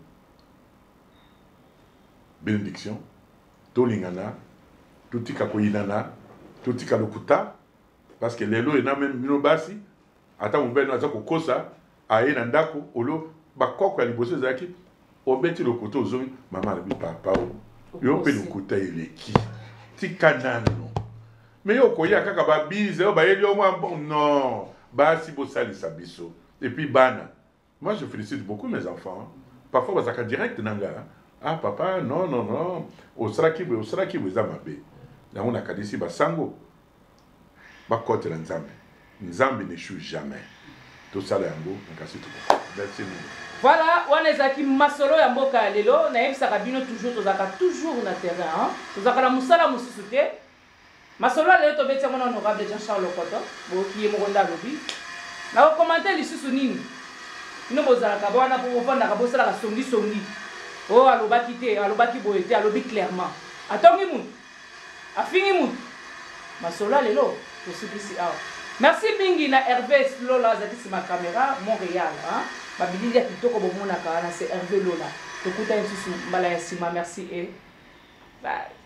bénédiction, to lingana, to tika koyinana, to tika lokuta, parce que lelo ena même minobasi, ata mbeno azako kosa, aye na ndako, olo bakoko ya liboso ezaki, obeti lokoto ozongi, mama labi papa o, yo pe lokuta eleki, tika nano. Mais yo koya kaka ba bise, yo ba yeli omwa non, basi bo sali sabiso. Et puis bana. Moi je félicite beaucoup mes enfants. Parfois bazaka direct nanga. Ah papa, non non non. Osraki bo zamabe. Na on a kadisi ba sango. Ba kote la nzambe. Nzambe n'échoue jamais. Tout ça là yango, nakasi tout. Merci nous. Voilà, on est aquí masolo ya mboka lelo, na yebisaka bino toujours na terrain, hein. Tozaka la musala mususuke. Masolo lelo to betia mona honorable Jean-Charles Lokoto, bo ki ye mokonda lobi. Na ko commenter lisusu nini? Ino bozala ka bona po vanda ka bosala ka songi. Oh alobaki te, alobaki boyete, alobi clairement. Atongi mu. Afingi mu. Masolo lelo to sibisi awa. Merci mingi na Hervé Lola zaki sima caméra Montréal, hein. Babili ya kitoko bomona ka na c'est Hervé Lola. Tokuta nsusu mbala ya sima, merci et bye.